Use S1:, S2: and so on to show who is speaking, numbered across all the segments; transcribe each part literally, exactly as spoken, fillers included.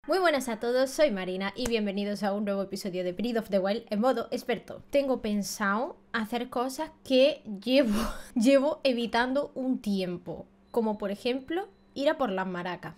S1: Muy buenas a todos, soy Marina y bienvenidos a un nuevo episodio de Breath of the Wild en modo experto. Tengo pensado hacer cosas que llevo, llevo evitando un tiempo, como por ejemplo ir a por las maracas.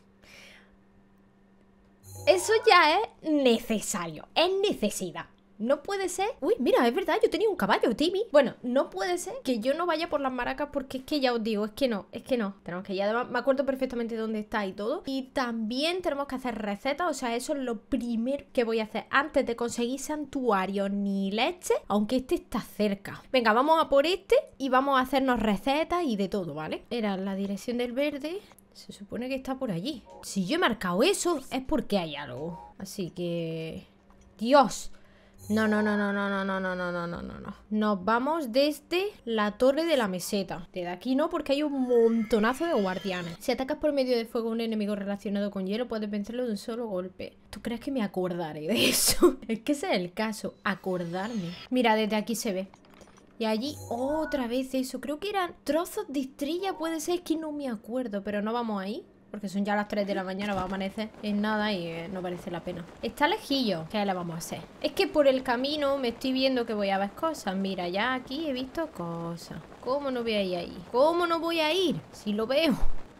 S1: Eso ya es necesario, es necesidad. No puede ser... Uy, mira, es verdad, yo tenía un caballo, Timmy. Bueno, no puede ser que yo no vaya por las maracas porque es que ya os digo, es que no, es que no. Tenemos que ir, además me acuerdo perfectamente dónde está y todo. Y también tenemos que hacer recetas, o sea, eso es lo primero que voy a hacer antes de conseguir santuario ni leche, aunque este está cerca. Venga, vamos a por este y vamos a hacernos recetas y de todo, ¿vale? Era la dirección del verde... Se supone que está por allí. Si yo he marcado eso, es porque hay algo. Así que... ¡Dios! No, no, no, no, no, no, no, no, no, no, no, no, no. Nos vamos desde la torre de la meseta. Desde aquí no, porque hay un montonazo de guardianes. Si atacas por medio de fuego a un enemigo relacionado con hielo, puedes vencerlo de un solo golpe. ¿Tú crees que me acordaré de eso? Es que ese es el caso, acordarme. Mira, desde aquí se ve. Y allí otra vez eso. Creo que eran trozos de estrella, puede ser, es que no me acuerdo. Pero no vamos ahí, porque son ya las tres de la mañana, va a amanecer en nada y eh, no parece la pena. Está lejillo, ¿qué le vamos a hacer? Es que por el camino me estoy viendo que voy a ver cosas. Mira, ya aquí he visto cosas. ¿Cómo no voy a ir ahí? ¿Cómo no voy a ir? Si lo veo.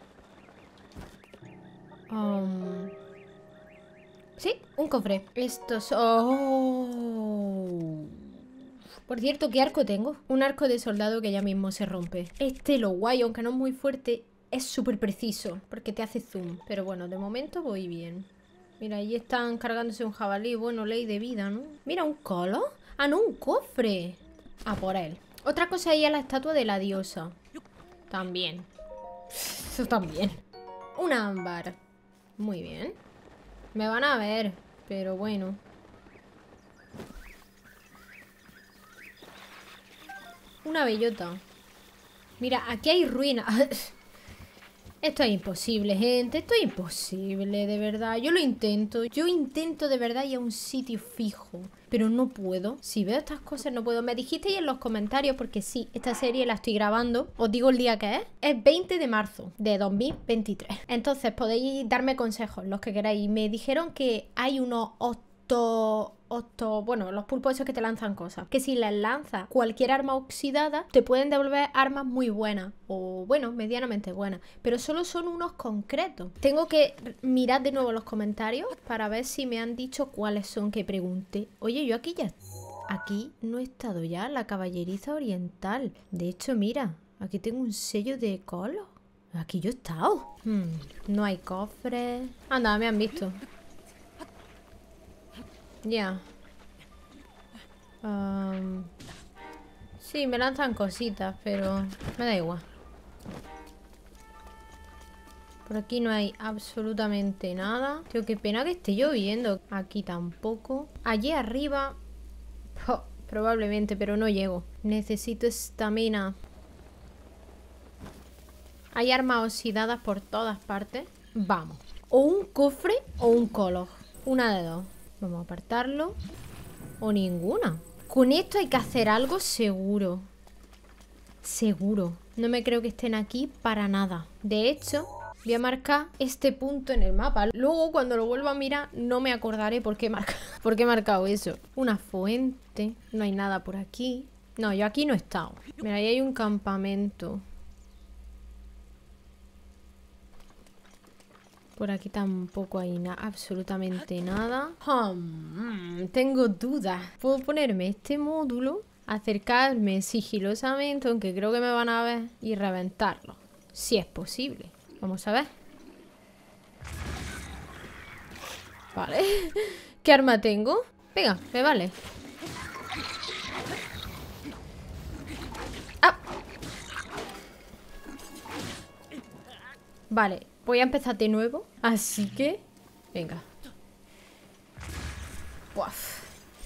S1: Um... Sí, un cofre. Estos... Oh... Por cierto, ¿qué arco tengo? Un arco de soldado que ya mismo se rompe. Este, lo guay, aunque no es muy fuerte, es súper preciso, porque te hace zoom. Pero bueno, de momento voy bien. Mira, ahí están cargándose un jabalí. Bueno, ley de vida, ¿no? Mira, ¿un colo? Ah, no, un cofre. A por él. Otra cosa ahí es la estatua de la diosa. También. Eso también. Un ámbar. Muy bien. Me van a ver, pero bueno. Una bellota. Mira, aquí hay ruinas. Esto es imposible, gente. Esto es imposible, de verdad. Yo lo intento. Yo intento de verdad ir a un sitio fijo. Pero no puedo. Si veo estas cosas no puedo. Me dijisteis en los comentarios, porque sí, esta serie la estoy grabando. Os digo el día que es. Es veinte de marzo de dos mil veintitrés. Entonces podéis darme consejos, los que queráis. Me dijeron que hay unos octo... Octo, bueno, los pulpos esos que te lanzan cosas. Que si les lanzas cualquier arma oxidada, te pueden devolver armas muy buenas. O, bueno, medianamente buenas. Pero solo son unos concretos. Tengo que mirar de nuevo los comentarios para ver si me han dicho cuáles son que pregunté. Oye, yo aquí ya... Aquí no he estado ya, la caballeriza oriental. De hecho, mira, aquí tengo un sello de colo. Aquí yo he estado. Hmm, no hay cofres. Anda, me han visto. Ya. Um, sí, me lanzan cositas, pero me da igual. Por aquí no hay absolutamente nada. Tío, qué pena que esté lloviendo. Aquí tampoco. Allí arriba... Oh, probablemente, pero no llego. Necesito estamina. Hay armas oxidadas por todas partes. Vamos. O un cofre o un colo. Una de dos. Vamos a apartarlo. O ninguna. Con esto hay que hacer algo seguro. Seguro. No me creo que estén aquí para nada. De hecho, voy a marcar este punto en el mapa. Luego, cuando lo vuelva a mirar, no me acordaré por qué he marcado, por qué he marcado eso. Una fuente. No hay nada por aquí. No, yo aquí no he estado. Mira, ahí hay un campamento. Por aquí tampoco hay nada, absolutamente nada. Hmm, tengo dudas. ¿Puedo ponerme este módulo? Acercarme sigilosamente, aunque creo que me van a ver, y reventarlo. Si es posible. Vamos a ver. Vale. ¿Qué arma tengo? Venga, me vale. ¡Ah! Vale. Voy a empezar de nuevo. Así que... Venga. Buaf.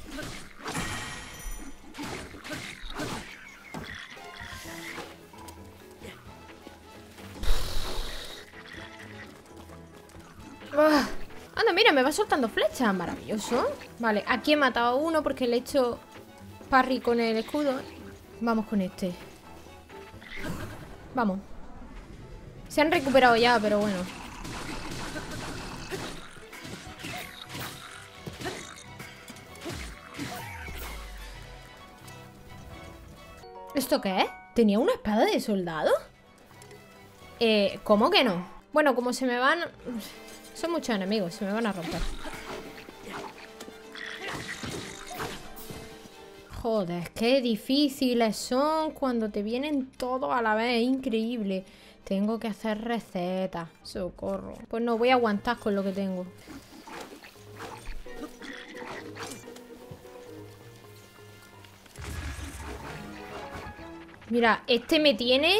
S1: Ah. Anda, mira, me va soltando flechas. Maravilloso. Vale, aquí he matado a uno porque le he hecho parry con el escudo. Vamos con este. Vamos. Se han recuperado ya, pero bueno. ¿Esto qué es? ¿Tenía una espada de soldado? Eh, ¿cómo que no? Bueno, como se me van... Son muchos enemigos, se me van a romper. Joder, qué difíciles son cuando te vienen todos a la vez. Es increíble. Tengo que hacer recetas. Socorro. Pues no, voy a aguantar con lo que tengo. Mira, este me tiene...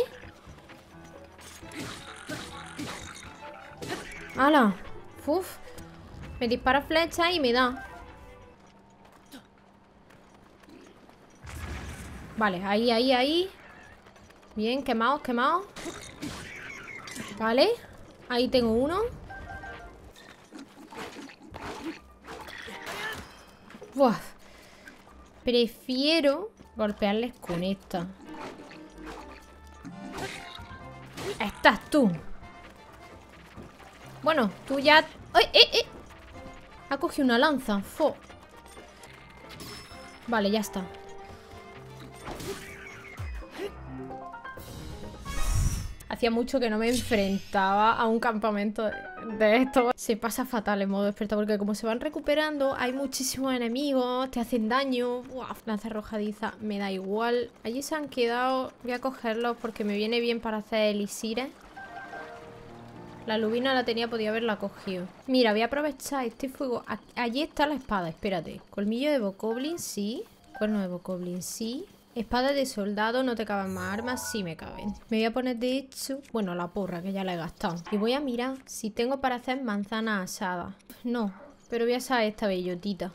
S1: ¡Hala! Uf. Me dispara flecha y me da. Vale, ahí, ahí, ahí. Bien, quemados, quemados. Vale. Ahí tengo uno. Buah. Prefiero golpearles con esta. Estás tú. Bueno, tú ya... ¡Ay, eh, eh! Ha cogido una lanza. Fo. Vale, ya está. Hacía mucho que no me enfrentaba a un campamento de esto. Se pasa fatal en modo experta porque como se van recuperando, hay muchísimos enemigos, te hacen daño. Uf, lanza arrojadiza, me da igual. Allí se han quedado. Voy a cogerlos porque me viene bien para hacer elixires. La lubina la tenía, podía haberla cogido. Mira, voy a aprovechar este fuego. Allí está la espada, espérate. Colmillo de bokoblin, sí. Cuerno de bokoblin, sí. Espada de soldado, ¿no te caben más armas? Sí me caben. Me voy a poner de hecho... Bueno, la porra, que ya la he gastado. Y voy a mirar si tengo para hacer manzana asada. No, pero voy a asar esta bellotita.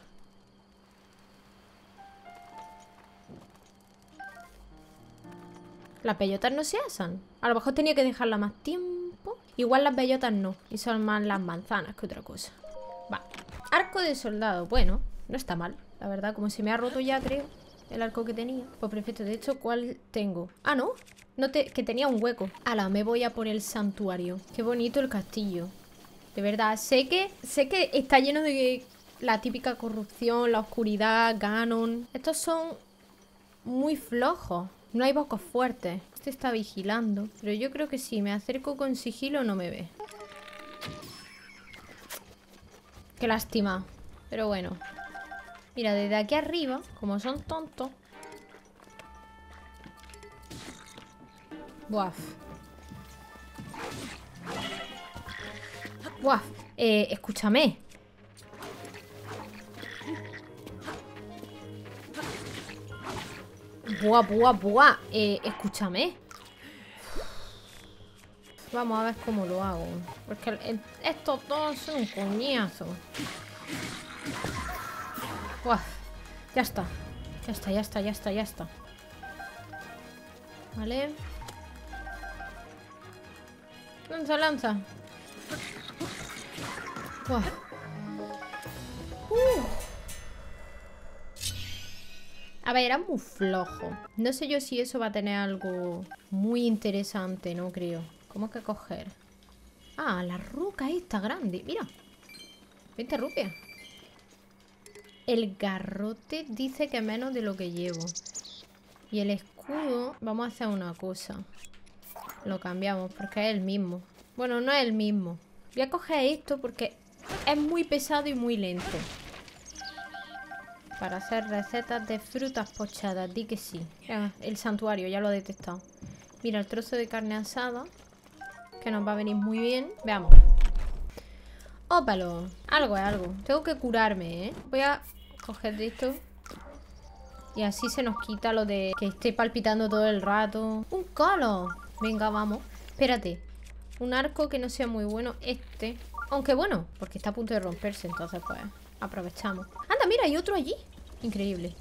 S1: Las bellotas no se asan. A lo mejor tenía que dejarla más tiempo. Igual las bellotas no. Y son más las manzanas que otra cosa. Va. Arco de soldado. Bueno, no está mal. La verdad, como se me ha roto ya, creo. El arco que tenía. Pues perfecto. De hecho, ¿cuál tengo? Ah, no. no te... Que tenía un hueco. Ala, me voy a por el santuario. Qué bonito el castillo. De verdad. Sé que, sé que está lleno de la típica corrupción, la oscuridad, Ganon. Estos son muy flojos. No hay bocos fuertes. Este está vigilando. Pero yo creo que si me acerco con sigilo no me ve. Qué lástima. Pero bueno. Mira, desde aquí arriba, como son tontos. Buaf. Buaf. Eh, escúchame. Buah, buah, buah. Eh, escúchame. Vamos a ver cómo lo hago. Porque el, el, estos dos son un coñazo. Buah. Ya está. Ya está, ya está, ya está, ya está. Vale. Lanza, lanza. Buah. Uh. A ver, era muy flojo. No sé yo si eso va a tener algo muy interesante, no creo. ¿Cómo que coger? Ah, la roca esta grande. Mira. veinte rupias. El garrote dice que menos de lo que llevo. Y el escudo... Vamos a hacer una cosa. Lo cambiamos porque es el mismo. Bueno, no es el mismo. Voy a coger esto porque es muy pesado y muy lento. Para hacer recetas de frutas pochadas. Di que sí. Ah, el santuario, ya lo he detectado. Mira, el trozo de carne asada. Que nos va a venir muy bien. Veamos. Ópalo. Algo es algo. Tengo que curarme, ¿eh? Voy a coger de esto. Y así se nos quita lo de que esté palpitando todo el rato. ¡Un colo! Venga, vamos. Espérate. Un arco que no sea muy bueno. Este. Aunque bueno, porque está a punto de romperse. Entonces, pues, aprovechamos. Anda, mira, hay otro allí. Increíble.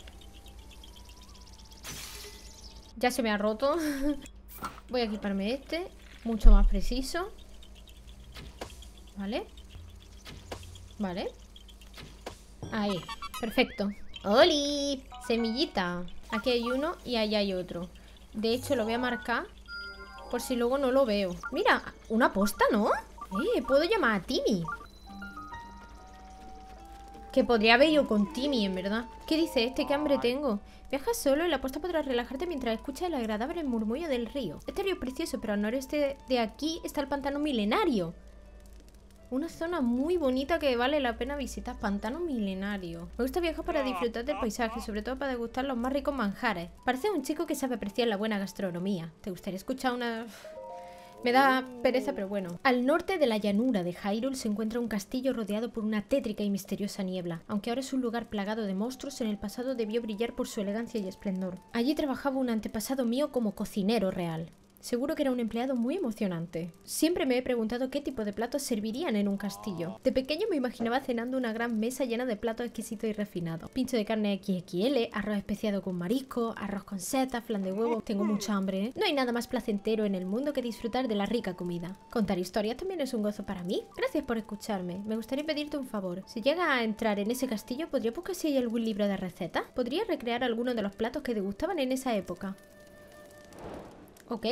S1: Ya se me ha roto. Voy a equiparme este. Mucho más preciso. Vale. Vale. Ahí. Perfecto. ¡Oli! Semillita. Aquí hay uno y allá hay otro. De hecho, lo voy a marcar por si luego no lo veo. Mira, una posta, ¿no? Eh, puedo llamar a Timmy. Que podría haber ido con Timmy, en verdad. ¿Qué dice este? ¿Qué hambre tengo? Viajas solo, en la posta podrás relajarte mientras escuchas el agradable murmullo del río. Este río es precioso, pero al noreste de aquí está el pantano milenario. Una zona muy bonita que vale la pena visitar. Pantano milenario. Me gusta viajar para disfrutar del paisaje, sobre todo para degustar los más ricos manjares. Parece un chico que sabe apreciar la buena gastronomía. ¿Te gustaría escuchar una...? Me da pereza, pero bueno. Al norte de la llanura de Hyrule se encuentra un castillo rodeado por una tétrica y misteriosa niebla. Aunque ahora es un lugar plagado de monstruos, en el pasado debió brillar por su elegancia y esplendor. Allí trabajaba un antepasado mío como cocinero real. Seguro que era un empleado muy emocionante. Siempre me he preguntado qué tipo de platos servirían en un castillo. De pequeño me imaginaba cenando una gran mesa llena de platos exquisitos y refinados. Pincho de carne equis equis ele, arroz especiado con marisco, arroz con setas, flan de huevo... Tengo mucha hambre, ¿eh? No hay nada más placentero en el mundo que disfrutar de la rica comida. Contar historias también es un gozo para mí. Gracias por escucharme. Me gustaría pedirte un favor. Si llegas a entrar en ese castillo, ¿podría buscar si hay algún libro de recetas? ¿Podría recrear alguno de los platos que degustaban en esa época? Ok.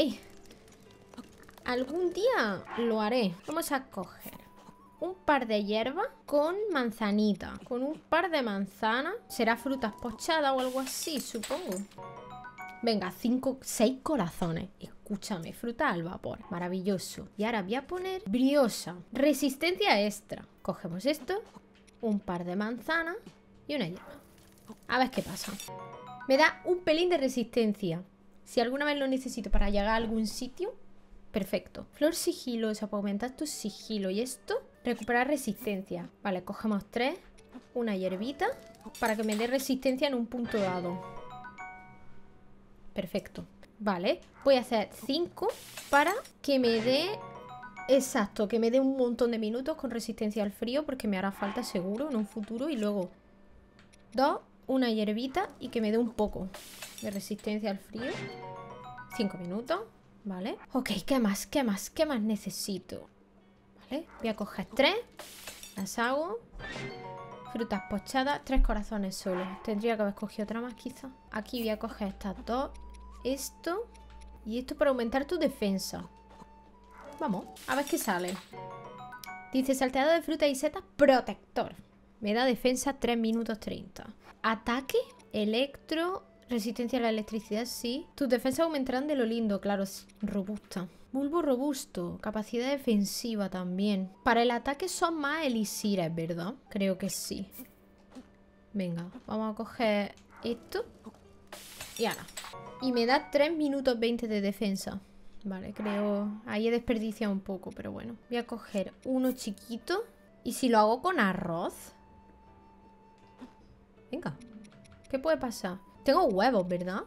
S1: Algún día lo haré. Vamos a coger un par de hierbas con manzanita. Con un par de manzanas. Será frutas pochadas o algo así, supongo. Venga, cinco, seis corazones. Escúchame, fruta al vapor. Maravilloso. Y ahora voy a poner briosa. Resistencia extra. Cogemos esto. Un par de manzanas y una hierba. A ver qué pasa. Me da un pelín de resistencia. Si alguna vez lo necesito para llegar a algún sitio, perfecto. Flor sigilosa para aumentar tu sigilo. Y esto, recuperar resistencia. Vale, cogemos tres. Una hierbita para que me dé resistencia en un punto dado. Perfecto. Vale, voy a hacer cinco para que me dé... Exacto, que me dé un montón de minutos con resistencia al frío, porque me hará falta seguro en un futuro. Y luego dos, una hierbita y que me dé un poco de resistencia al frío. Cinco minutos. Vale. Ok, ¿qué más? ¿Qué más? ¿Qué más necesito? Vale, voy a coger tres. Las hago. Frutas pochadas. Tres corazones solo. Tendría que haber cogido otra más quizá. Aquí voy a coger estas dos. Esto. Y esto para aumentar tu defensa. Vamos, a ver qué sale. Dice salteado de fruta y setas protector. Me da defensa tres minutos treinta. Ataque, electro... Resistencia a la electricidad, sí. Tus defensas aumentarán de lo lindo, claro. Robusta. Bulbo robusto. Capacidad defensiva también. Para el ataque son más elixires, ¿verdad? Creo que sí. Venga, vamos a coger esto. Y ahora. Y me da tres minutos veinte de defensa. Vale, creo... Ahí he desperdiciado un poco, pero bueno. Voy a coger uno chiquito. ¿Y si lo hago con arroz? Venga. ¿Qué puede pasar? Tengo huevos, ¿verdad?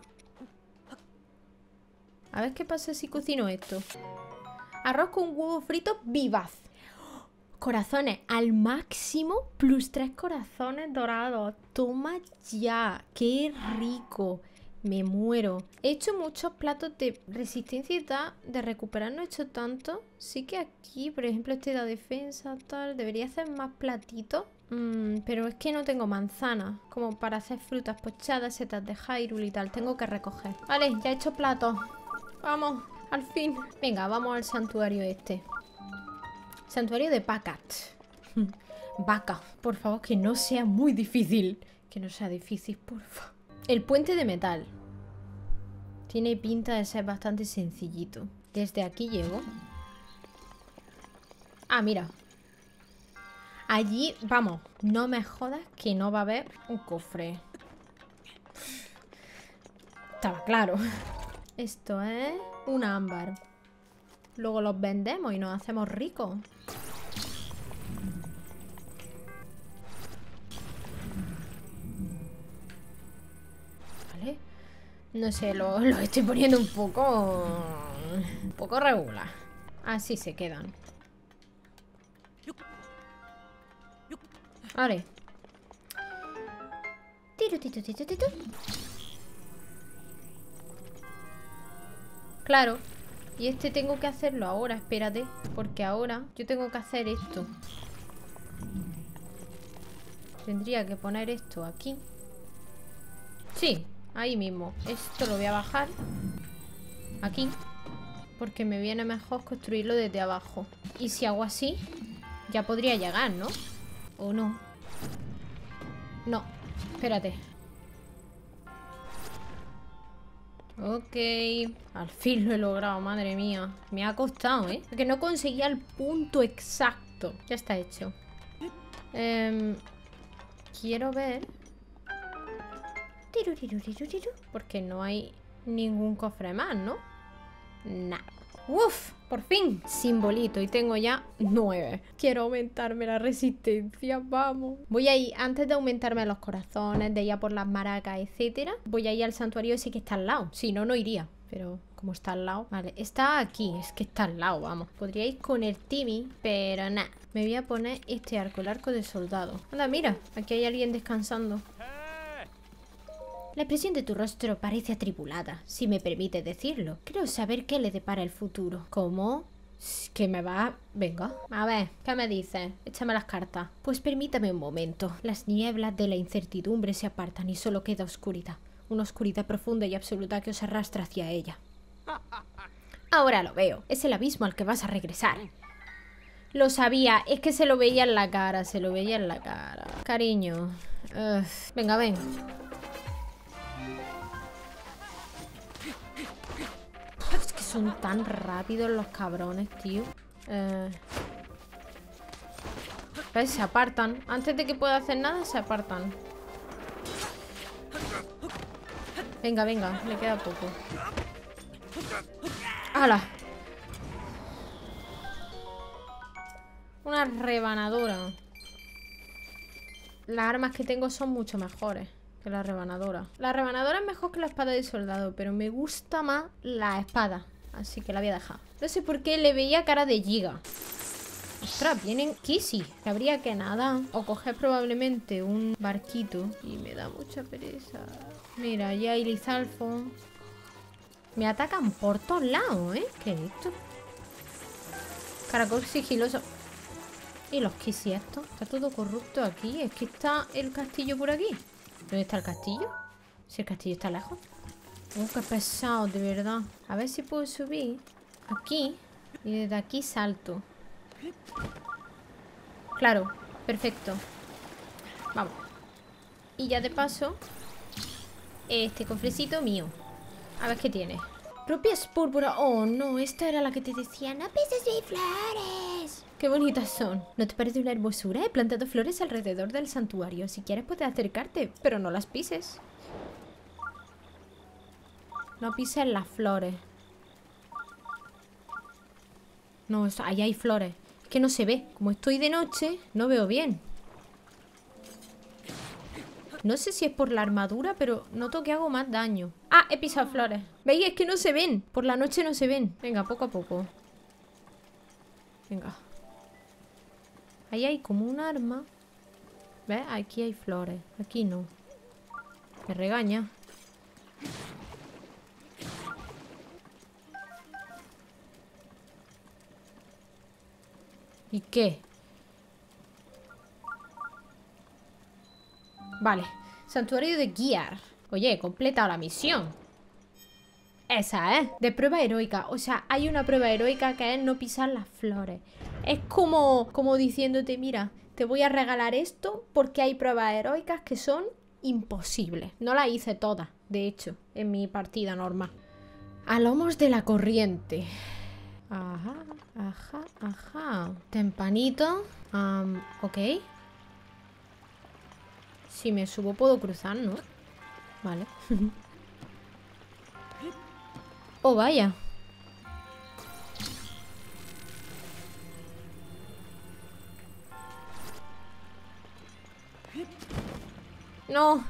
S1: A ver qué pasa si cocino esto. Arroz con huevo frito vivaz. Corazones al máximo. Plus tres corazones dorados. Toma ya. Qué rico. Me muero. He hecho muchos platos de resistencia y tal. De recuperar no he hecho tanto. Sí que aquí, por ejemplo, este da defensa, tal. Debería hacer más platitos. Mm, pero es que no tengo manzana como para hacer frutas pochadas, setas de Hyrule y tal. Tengo que recoger. Vale, ya he hecho platos. Vamos, al fin. Venga, vamos al santuario este. Santuario de Pakat. Vaca, por favor, que no sea muy difícil. Que no sea difícil, por favor. El puente de metal. Tiene pinta de ser bastante sencillito. Desde aquí llego. Ah, mira. Allí, vamos, no me jodas que no va a haber un cofre. Estaba claro. Esto es un ámbar. Luego los vendemos y nos hacemos ricos. Vale. No sé, lo, lo estoy poniendo un poco... Un poco regular. Así se quedan. Vale. Tiro, tiro, tiro, tiro. Claro. Y este tengo que hacerlo ahora, espérate. Porque ahora yo tengo que hacer esto. Tendría que poner esto aquí. Sí, ahí mismo. Esto lo voy a bajar aquí, porque me viene mejor construirlo desde abajo. Y si hago así, ya podría llegar, ¿no? ¿O no? No, espérate. Ok, al fin lo he logrado, madre mía. Me ha costado, ¿eh? Porque no conseguía el punto exacto. Ya está hecho. eh, Quiero ver. Porque no hay ningún cofre más, ¿no? Nah. ¡Uf! Por fin. Simbolito. Y tengo ya nueve. Quiero aumentarme la resistencia. Vamos. Voy a ir, antes de aumentarme los corazones, de ir a por las maracas, etcétera, voy a ir al santuario ese que está al lado. Si no, no iría. Pero como está al lado. Vale, está aquí. Es que está al lado, vamos. Podría ir con el Timmy, pero nada. Me voy a poner este arco, el arco de soldado. Anda, mira. Aquí hay alguien descansando. La expresión de tu rostro parece atribulada, si me permite decirlo. Creo saber qué le depara el futuro. ¿Cómo? ¿Que me va? Venga. A ver, ¿qué me dices? Échame las cartas. Pues permítame un momento. Las nieblas de la incertidumbre se apartan y solo queda oscuridad. Una oscuridad profunda y absoluta que os arrastra hacia ella. Ahora lo veo. Es el abismo al que vas a regresar. Lo sabía. Es que se lo veía en la cara. Se lo veía en la cara. Cariño. Uh, venga, ven. Son tan rápidos los cabrones, tío. Eh... ¿Ves? Se apartan. Antes de que pueda hacer nada, se apartan. Venga, venga. Le queda poco. ¡Hala! Una rebanadora. Las armas que tengo son mucho mejores que la rebanadora. La rebanadora es mejor que la espada de soldado, pero me gusta más la espada. Así que la voy a dejar. No sé por qué le veía cara de giga. Ostras, vienen Kissy. Que habría que nada. O coger probablemente un barquito. Y me da mucha pereza. Mira, ya hay Lizalfo. Me atacan por todos lados, ¿eh? ¿Qué es esto? Caracol sigiloso. ¿Y los Kissy estos? Está todo corrupto aquí. Es que está el castillo por aquí. ¿Dónde está el castillo? Si el castillo está lejos. Oh, qué pesado, de verdad. A ver si puedo subir aquí. Y desde aquí salto. Claro, perfecto. Vamos. Y ya de paso, este cofrecito mío. A ver qué tiene. Propias púrpura. Oh, no, esta era la que te decía. No pises mis flores. Qué bonitas son. ¿No te parece una hermosura? He plantado flores alrededor del santuario. Si quieres puedes acercarte, pero no las pises. No pises las flores. No, ahí hay flores. Es que no se ve. Como estoy de noche, no veo bien. No sé si es por la armadura, pero noto que hago más daño. Ah, he pisado flores. ¿Veis? Es que no se ven. Por la noche no se ven. Venga, poco a poco. Venga. Ahí hay como un arma. ¿Ves? Aquí hay flores. Aquí no. Me regaña. ¿Y qué? Vale. Santuario de Gear. Oye, he completado la misión. Esa, ¿eh? De prueba heroica. O sea, hay una prueba heroica que es no pisar las flores. Es como, como diciéndote, mira, te voy a regalar esto porque hay pruebas heroicas que son imposibles. No las hice todas, de hecho, en mi partida normal. A lomos de la corriente. Ajá, ajá, ajá. Tempanito. Um, ok. Si me subo puedo cruzar, ¿no? Vale. Oh, vaya. No.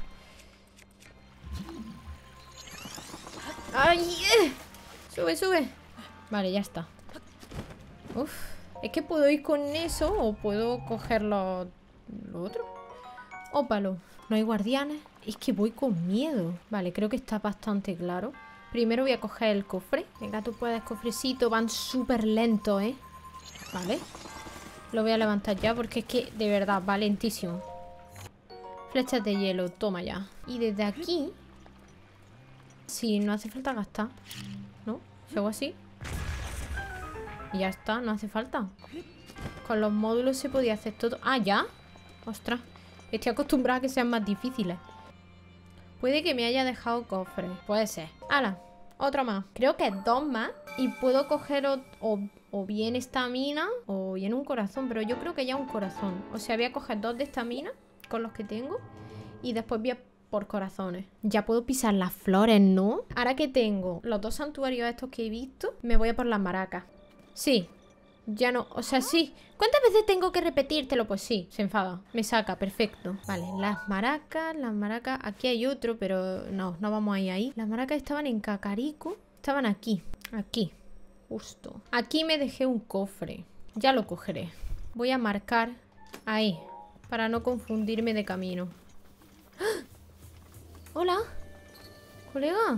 S1: ¡Ay! Eh. Sube, sube. Vale, ya está. Uf. Es que puedo ir con eso o puedo coger lo, lo otro. Ópalo. No hay guardianes. Es que voy con miedo. Vale, creo que está bastante claro. Primero voy a coger el cofre. Venga, tú puedes, cofrecito. Van súper lentos, ¿eh? Vale. Lo voy a levantar ya porque es que, de verdad, va lentísimo. Flechas de hielo, toma ya. Y desde aquí... Sí, no hace falta gastar. ¿No? Si hago así. Y ya está, no hace falta. Con los módulos se podía hacer todo. Ah, ¿ya? Ostras. Estoy acostumbrada a que sean más difíciles. Puede que me haya dejado cofre. Puede ser. ¡Hala! Otro más. Creo que dos más. Y puedo coger o, o, o bien estamina o bien un corazón. Pero yo creo que ya un corazón. O sea, voy a coger dos de estamina con los que tengo. Y después voy a por corazones. Ya puedo pisar las flores, ¿no? Ahora que tengo los dos santuarios estos que he visto, me voy a por las maracas. Sí. Ya no, o sea, sí. ¿Cuántas veces tengo que repetírtelo? Pues sí, se enfada. Me saca, perfecto. Vale, las maracas, las maracas. Aquí hay otro, pero no, no vamos a ir ahí. Las maracas estaban en Cacarico. Estaban aquí, aquí. Justo. Aquí me dejé un cofre. Ya lo cogeré. Voy a marcar ahí, para no confundirme de camino. ¡Ah! Hola, colega.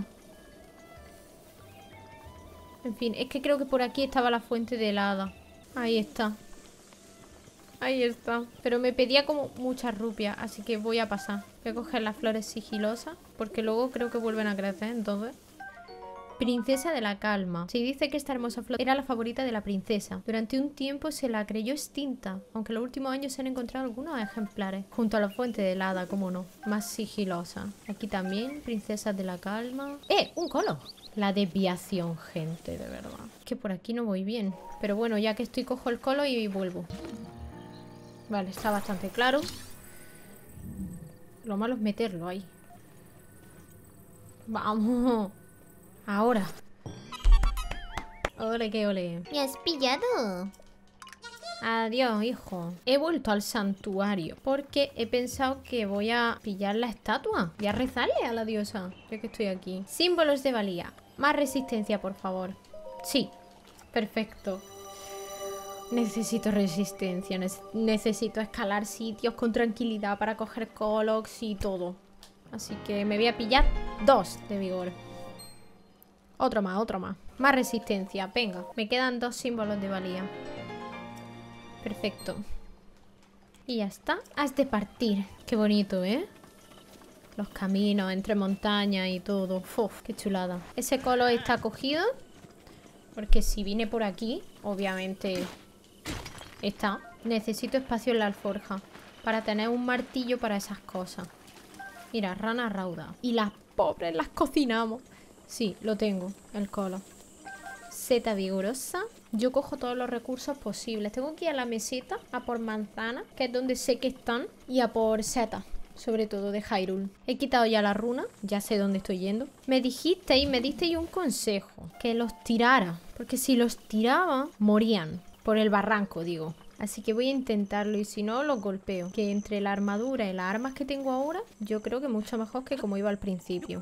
S1: En fin, es que creo que por aquí estaba la fuente de helada. Ahí está. Ahí está. Pero me pedía como muchas rupias, así que voy a pasar. Voy a coger las flores sigilosas, porque luego creo que vuelven a crecer, entonces. Princesa de la calma. Se dice que esta hermosa flor era la favorita de la princesa. Durante un tiempo se la creyó extinta, aunque en los últimos años se han encontrado algunos ejemplares. Junto a la fuente de helada, como no. Más sigilosa. Aquí también, princesas de la calma. ¡Eh! ¡Un colo! La desviación, gente, de verdad. Que por aquí no voy bien. Pero bueno, ya que estoy, cojo el colo y vuelvo. Vale, está bastante claro. Lo malo es meterlo ahí. ¡Vamos! Ahora. Ole, que ole.
S2: ¿Me has pillado?
S1: Adiós, hijo. He vuelto al santuario porque he pensado que voy a pillar la estatua. Voy a rezarle a la diosa, ya que estoy aquí. Símbolos de valía. Más resistencia, por favor. Sí, perfecto. Necesito resistencia. Ne- necesito escalar sitios con tranquilidad para coger colocs y todo. Así que me voy a pillar dos de vigor. Otro más, otro más. Más resistencia, venga. Me quedan dos símbolos de valía. Perfecto. Y ya está. Has de partir. Qué bonito, ¿eh? Los caminos entre montañas y todo. Uf, qué chulada. Ese colo está cogido. Porque si vine por aquí, obviamente está. Necesito espacio en la alforja para tener un martillo para esas cosas. Mira, rana rauda. Y las pobres las cocinamos. Sí, lo tengo, el colo. Seta vigorosa. Yo cojo todos los recursos posibles. Tengo que ir a la meseta a por manzanas, que es donde sé que están, y a por setas, sobre todo de Hyrule. He quitado ya la runa, ya sé dónde estoy yendo. Me dijisteis, me disteis un consejo, que los tirara, porque si los tiraba, morían. Por el barranco, digo. Así que voy a intentarlo y si no, los golpeo. Que entre la armadura y las armas que tengo ahora, yo creo que mucho mejor que como iba al principio.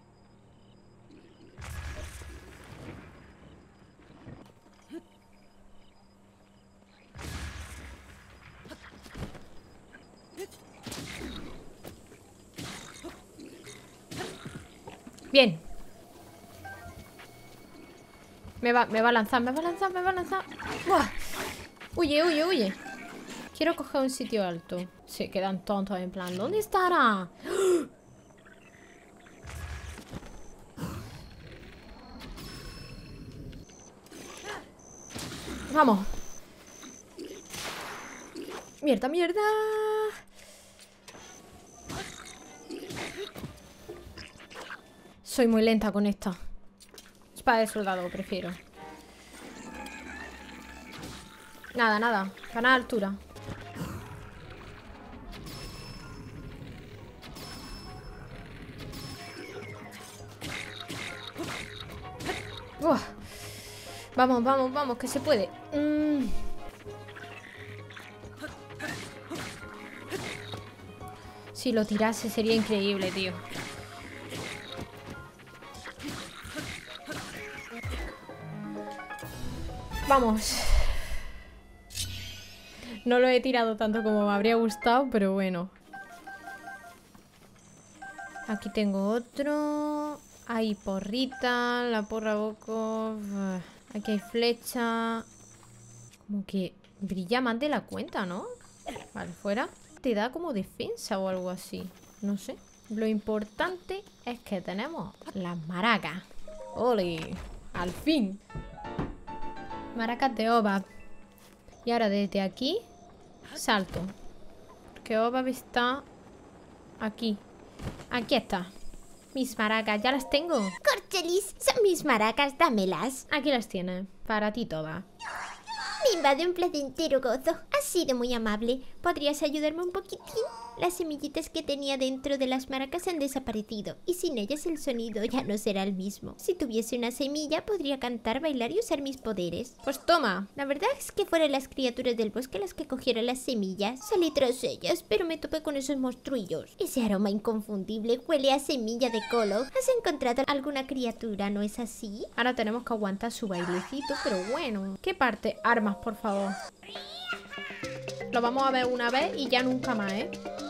S1: Bien. Me va, me va a lanzar, me va a lanzar, me va a lanzar. ¡Buah! Huye, huye, huye. Quiero coger un sitio alto. Se quedan tontos en plan, ¿dónde estará? Vamos. Mierda, mierda. Soy muy lenta con esta. Espada de soldado, prefiero. Nada, nada. Ganar altura. Uf. Vamos, vamos, vamos, que se puede. Mm. Si lo tirase sería increíble, tío. Vamos. No lo he tirado tanto como me habría gustado, pero bueno. Aquí tengo otro. Hay porrita, la porra boco. Aquí hay flecha. Como que brilla más de la cuenta, ¿no? Vale, fuera. Te da como defensa o algo así. No sé. Lo importante es que tenemos las maracas. ¡Ole! ¡Al fin! Maracas de Obab. Y ahora desde aquí salto. Que Oba está aquí. Aquí está. Mis maracas, ya las tengo.
S2: Corchelis, son mis maracas, dámelas.
S1: Aquí las tienes, para ti todas.
S2: Me invade un placentero gozo. Has sido muy amable. ¿Podrías ayudarme un poquitín? Las semillitas que tenía dentro de las maracas han desaparecido y sin ellas el sonido ya no será el mismo. Si tuviese una semilla podría cantar, bailar y usar mis poderes.
S1: Pues toma.
S2: La verdad es que fueron las criaturas del bosque las que cogieron las semillas. Salí tras ellas, pero me topé con esos monstruillos. Ese aroma inconfundible huele a semilla de colo. ¿Has encontrado alguna criatura, no es así?
S1: Ahora tenemos que aguantar su bailecito, pero bueno. ¿Qué parte? Armas, por favor. Lo vamos a ver una vez y ya nunca más, ¿eh?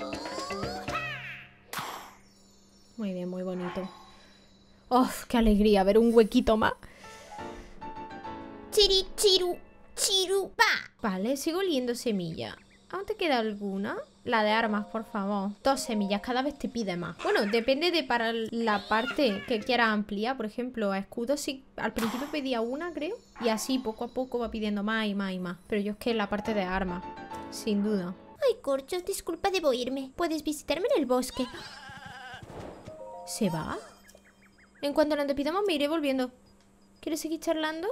S1: Muy bien, muy bonito. ¡Oh, qué alegría ver un huequito más!
S2: Chiri, chiru, chiru, pa.
S1: Vale, sigo oliendo semilla. ¿Aún te queda alguna? La de armas, por favor. Dos semillas, cada vez te pide más. Bueno, depende de para la parte que quieras ampliar. Por ejemplo, a escudos sí, al principio pedía una, creo. Y así poco a poco va pidiendo más y más y más. Pero yo es que la parte de armas, sin duda.
S2: Ay, Corchos, disculpa, debo irme. Puedes visitarme en el bosque.
S1: ¿Se va? En cuanto nos despidamos me iré volviendo. ¿Quieres seguir charlando?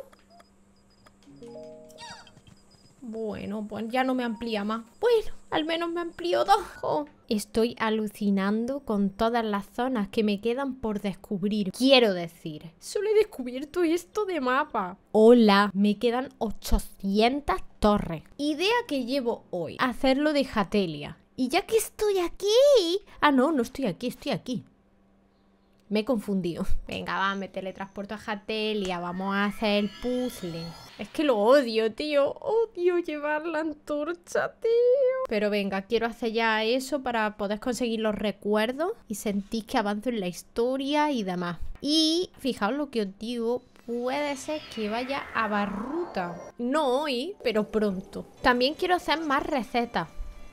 S1: Bueno, pues ya no me amplía más. Bueno, al menos me amplió dos. Oh, estoy alucinando con todas las zonas que me quedan por descubrir. Quiero decir, solo he descubierto esto de mapa. Hola, me quedan ochocientas torres. Idea que llevo hoy, hacerlo de Hatelia. Y ya que estoy aquí... Ah, no, no estoy aquí, estoy aquí. Me he confundido. Venga, va, me teletransporto a Hatelia. Vamos a hacer el puzzle. Es que lo odio, tío. Odio llevar la antorcha, tío. Pero venga, quiero hacer ya eso para poder conseguir los recuerdos y sentir que avanzo en la historia y demás. Y fijaos lo que os digo. Puede ser que vaya a Barruta. No hoy, pero pronto. También quiero hacer más recetas.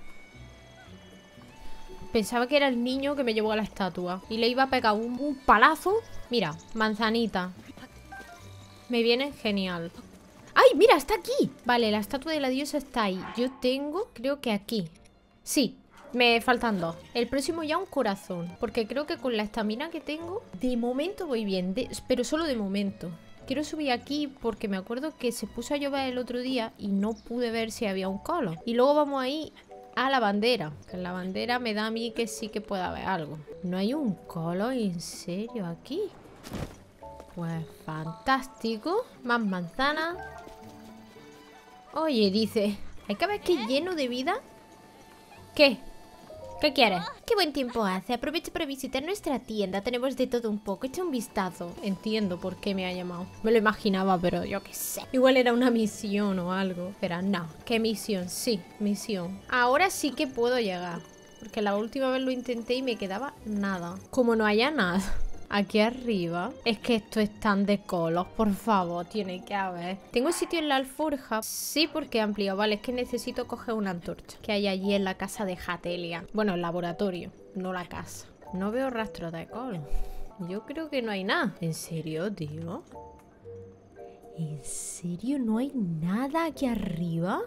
S1: Pensaba que era el niño que me llevó a la estatua. Y le iba a pegar un, un palazo. Mira, manzanita. Me viene genial. ¡Ay, mira, está aquí! Vale, la estatua de la diosa está ahí. Yo tengo, creo que aquí. Sí, me faltan dos. El próximo ya un corazón. Porque creo que con la estamina que tengo, de momento voy bien. De, pero solo de momento. Quiero subir aquí porque me acuerdo que se puso a llover el otro día y no pude ver si había un colo. Y luego vamos ahí a la bandera. Que en la bandera me da a mí que sí que puede haber algo. ¿No hay un colo en serio aquí? Pues fantástico. Más manzanas. Oye, dice, ¿hay que ver que lleno de vida? ¿Qué? ¿Qué quieres?
S2: Qué buen tiempo hace. Aprovecha para visitar nuestra tienda. Tenemos de todo un poco. Echa un vistazo.
S1: Entiendo por qué me ha llamado. Me lo imaginaba, pero yo qué sé. Igual era una misión o algo. Pero no. ¿Qué misión? Sí, misión. Ahora sí que puedo llegar. Porque la última vez lo intenté y me quedaba nada. Como no haya nada aquí arriba. Es que esto es tan de colos. Por favor, tiene que haber. ¿Tengo sitio en la alforja? Sí, porque he ampliado. Vale, es que necesito coger una antorcha que hay allí en la casa de Hatelia. Bueno, el laboratorio, no la casa. No veo rastros de colos. Yo creo que no hay nada. ¿En serio, tío? ¿En serio no hay nada aquí arriba?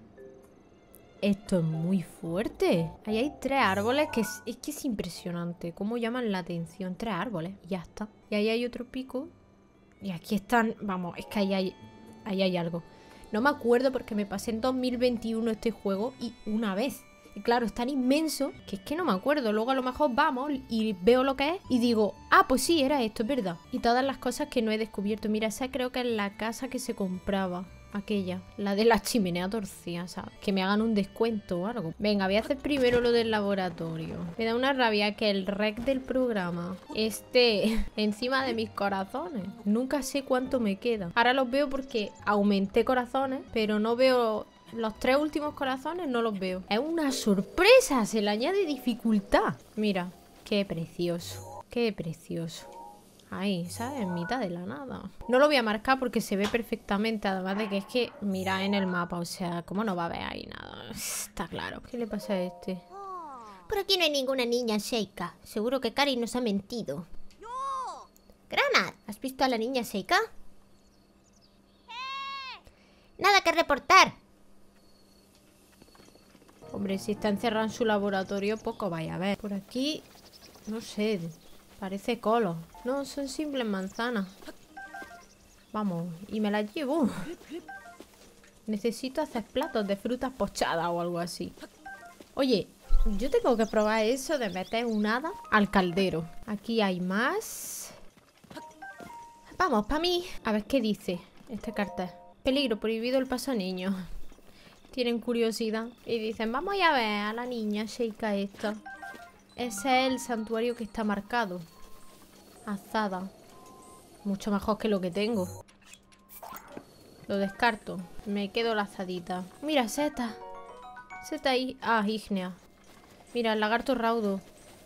S1: Esto es muy fuerte. Ahí hay tres árboles que es, es que es impresionante. Cómo llaman la atención. Tres árboles. Y ya está. Y ahí hay otro pico. Y aquí están... Vamos, es que ahí hay, ahí hay algo. No me acuerdo porque me pasé en dos mil veintiuno este juego y una vez. Y claro, es tan inmenso que es que no me acuerdo. Luego a lo mejor vamos y veo lo que es y digo, ah, pues sí, era esto, es verdad. Y todas las cosas que no he descubierto. Mira, esa creo que es la casa que se compraba. Aquella, la de la chimenea torcida, ¿sabes? Que me hagan un descuento o algo. Venga, voy a hacer primero lo del laboratorio. Me da una rabia que el rec del programa esté encima de mis corazones. Nunca sé cuánto me queda. Ahora los veo porque aumenté corazones, pero no veo... Los tres últimos corazones no los veo. Es una sorpresa, se le añade dificultad. Mira, qué precioso, qué precioso. Ahí, ¿sabes? En mitad de la nada. No lo voy a marcar porque se ve perfectamente. Además de que es que mira en el mapa. O sea, ¿cómo no va a haber ahí nada? Está claro. ¿Qué le pasa a este?
S2: Por aquí no hay ninguna niña, Sheikah. Seguro que Kari nos ha mentido. Granat, ¿has visto a la niña Sheikah? Nada que reportar.
S1: Hombre, si está encerrado en su laboratorio, poco vaya a ver. Por aquí, no sé, parece colo. No, son simples manzanas. Vamos, y me las llevo. Necesito hacer platos de frutas pochadas o algo así. Oye, yo tengo que probar eso de meter un hada al caldero. Aquí hay más. Vamos, para mí. A ver qué dice este cartel. Peligro, prohibido el paso a niños. Tienen curiosidad y dicen, vamos a ver a la niña Sheikah esta. Ese es el santuario que está marcado. Azada. Mucho mejor que lo que tengo. Lo descarto. Me quedo la azadita. Mira, seta. Seta ahí. Ah, ígnea. Mira, el lagarto raudo.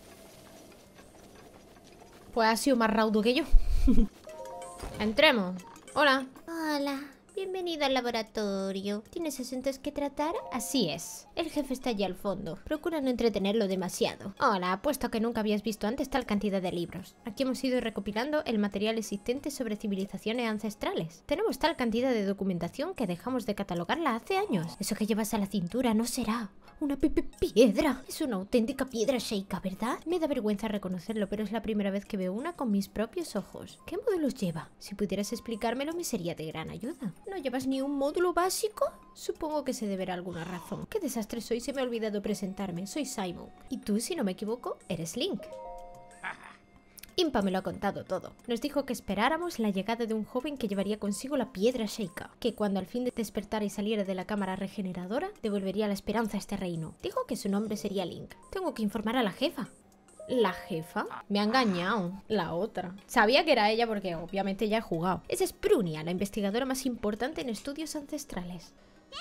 S1: Pues ha sido más raudo que yo. Entremos. Hola.
S2: Hola. Bienvenido al laboratorio. ¿Tienes asuntos que tratar?
S1: Así es.
S2: El jefe está allí al fondo. Procura no entretenerlo demasiado.
S1: Hola, puesto que nunca habías visto antes tal cantidad de libros. Aquí hemos ido recopilando el material existente sobre civilizaciones ancestrales. Tenemos tal cantidad de documentación que dejamos de catalogarla hace años.
S2: Eso que llevas a la cintura no será una pi pi piedra. Es una auténtica piedra Sheikah, ¿verdad?
S1: Me da vergüenza reconocerlo, pero es la primera vez que veo una con mis propios ojos. ¿Qué módulos lleva? Si pudieras explicármelo me sería de gran ayuda. ¿No llevas ni un módulo básico? Supongo que se deberá a alguna razón. Qué desastre soy, se me ha olvidado presentarme. Soy Simon. Y tú, si no me equivoco, eres Link. Impa me lo ha contado todo. Nos dijo que esperáramos la llegada de un joven que llevaría consigo la piedra Sheikah, que cuando al fin despertara y saliera de la cámara regeneradora, devolvería la esperanza a este reino. Dijo que su nombre sería Link. Tengo que informar a la jefa. ¿La jefa? Me ha engañado. La otra. Sabía que era ella porque obviamente ya he jugado. Esa es Prunia, la investigadora más importante en estudios ancestrales.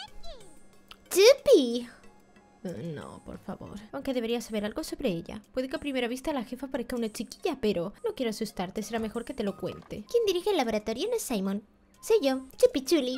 S2: ¡Tupi!
S1: No, por favor. Aunque debería saber algo sobre ella. Puede que a primera vista la jefa parezca una chiquilla, pero no quiero asustarte, será mejor que te lo cuente.
S2: ¿Quién dirige el laboratorio? No es Simon. Soy yo, Chupichuli.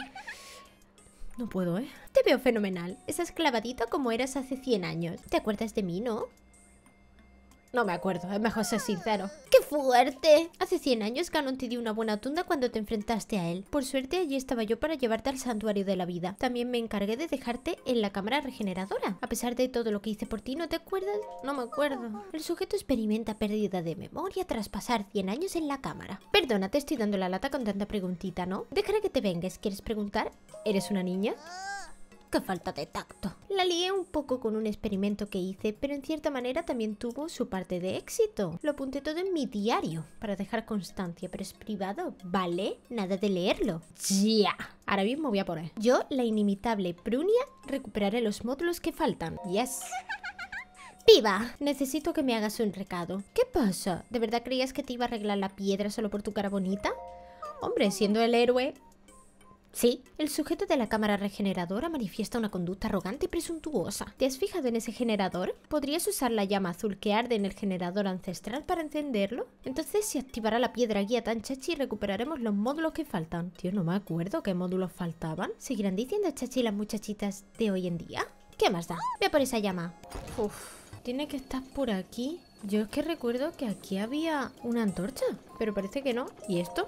S1: No puedo, ¿eh? Te veo fenomenal. Estás clavadito como eras hace cien años.
S2: ¿Te acuerdas de mí, no?
S1: No me acuerdo, es mejor ser sincero.
S2: ¡Qué fuerte! Hace cien años Ganon te dio una buena tunda cuando te enfrentaste a él.
S1: Por suerte allí estaba yo para llevarte al santuario de la vida. También me encargué de dejarte en la cámara regeneradora. A pesar de todo lo que hice por ti, ¿no te acuerdas? No me acuerdo.
S2: El sujeto experimenta pérdida de memoria tras pasar cien años en la cámara.
S1: Perdona, te estoy dando la lata con tanta preguntita, ¿no? Déjame que te vengues. ¿Quieres preguntar? ¿Eres una niña?
S2: ¡Qué falta de tacto!
S1: La lié un poco con un experimento que hice, pero en cierta manera también tuvo su parte de éxito. Lo apunté todo en mi diario, para dejar constancia, pero es privado, ¿vale? Nada de leerlo. ¡Ya! Ahora mismo voy a poner. Yo, la inimitable Prunia, recuperaré los módulos que faltan. ¡Yes!
S2: ¡Viva!
S1: Necesito que me hagas un recado. ¿Qué pasa? ¿De verdad creías que te iba a arreglar la piedra solo por tu cara bonita? Hombre, siendo el héroe... Sí, el sujeto de la cámara regeneradora manifiesta una conducta arrogante y presuntuosa. ¿Te has fijado en ese generador? ¿Podrías usar la llama azul que arde en el generador ancestral para encenderlo? Entonces se activará la piedra guía tan chachi y recuperaremos los módulos que faltan. Tío, no me acuerdo qué módulos faltaban. ¿Seguirán diciendo chachi las muchachitas de hoy en día? ¿Qué más da? Ve por esa llama. Uf, tiene que estar por aquí. Yo es que recuerdo que aquí había una antorcha, pero parece que no. ¿Y esto?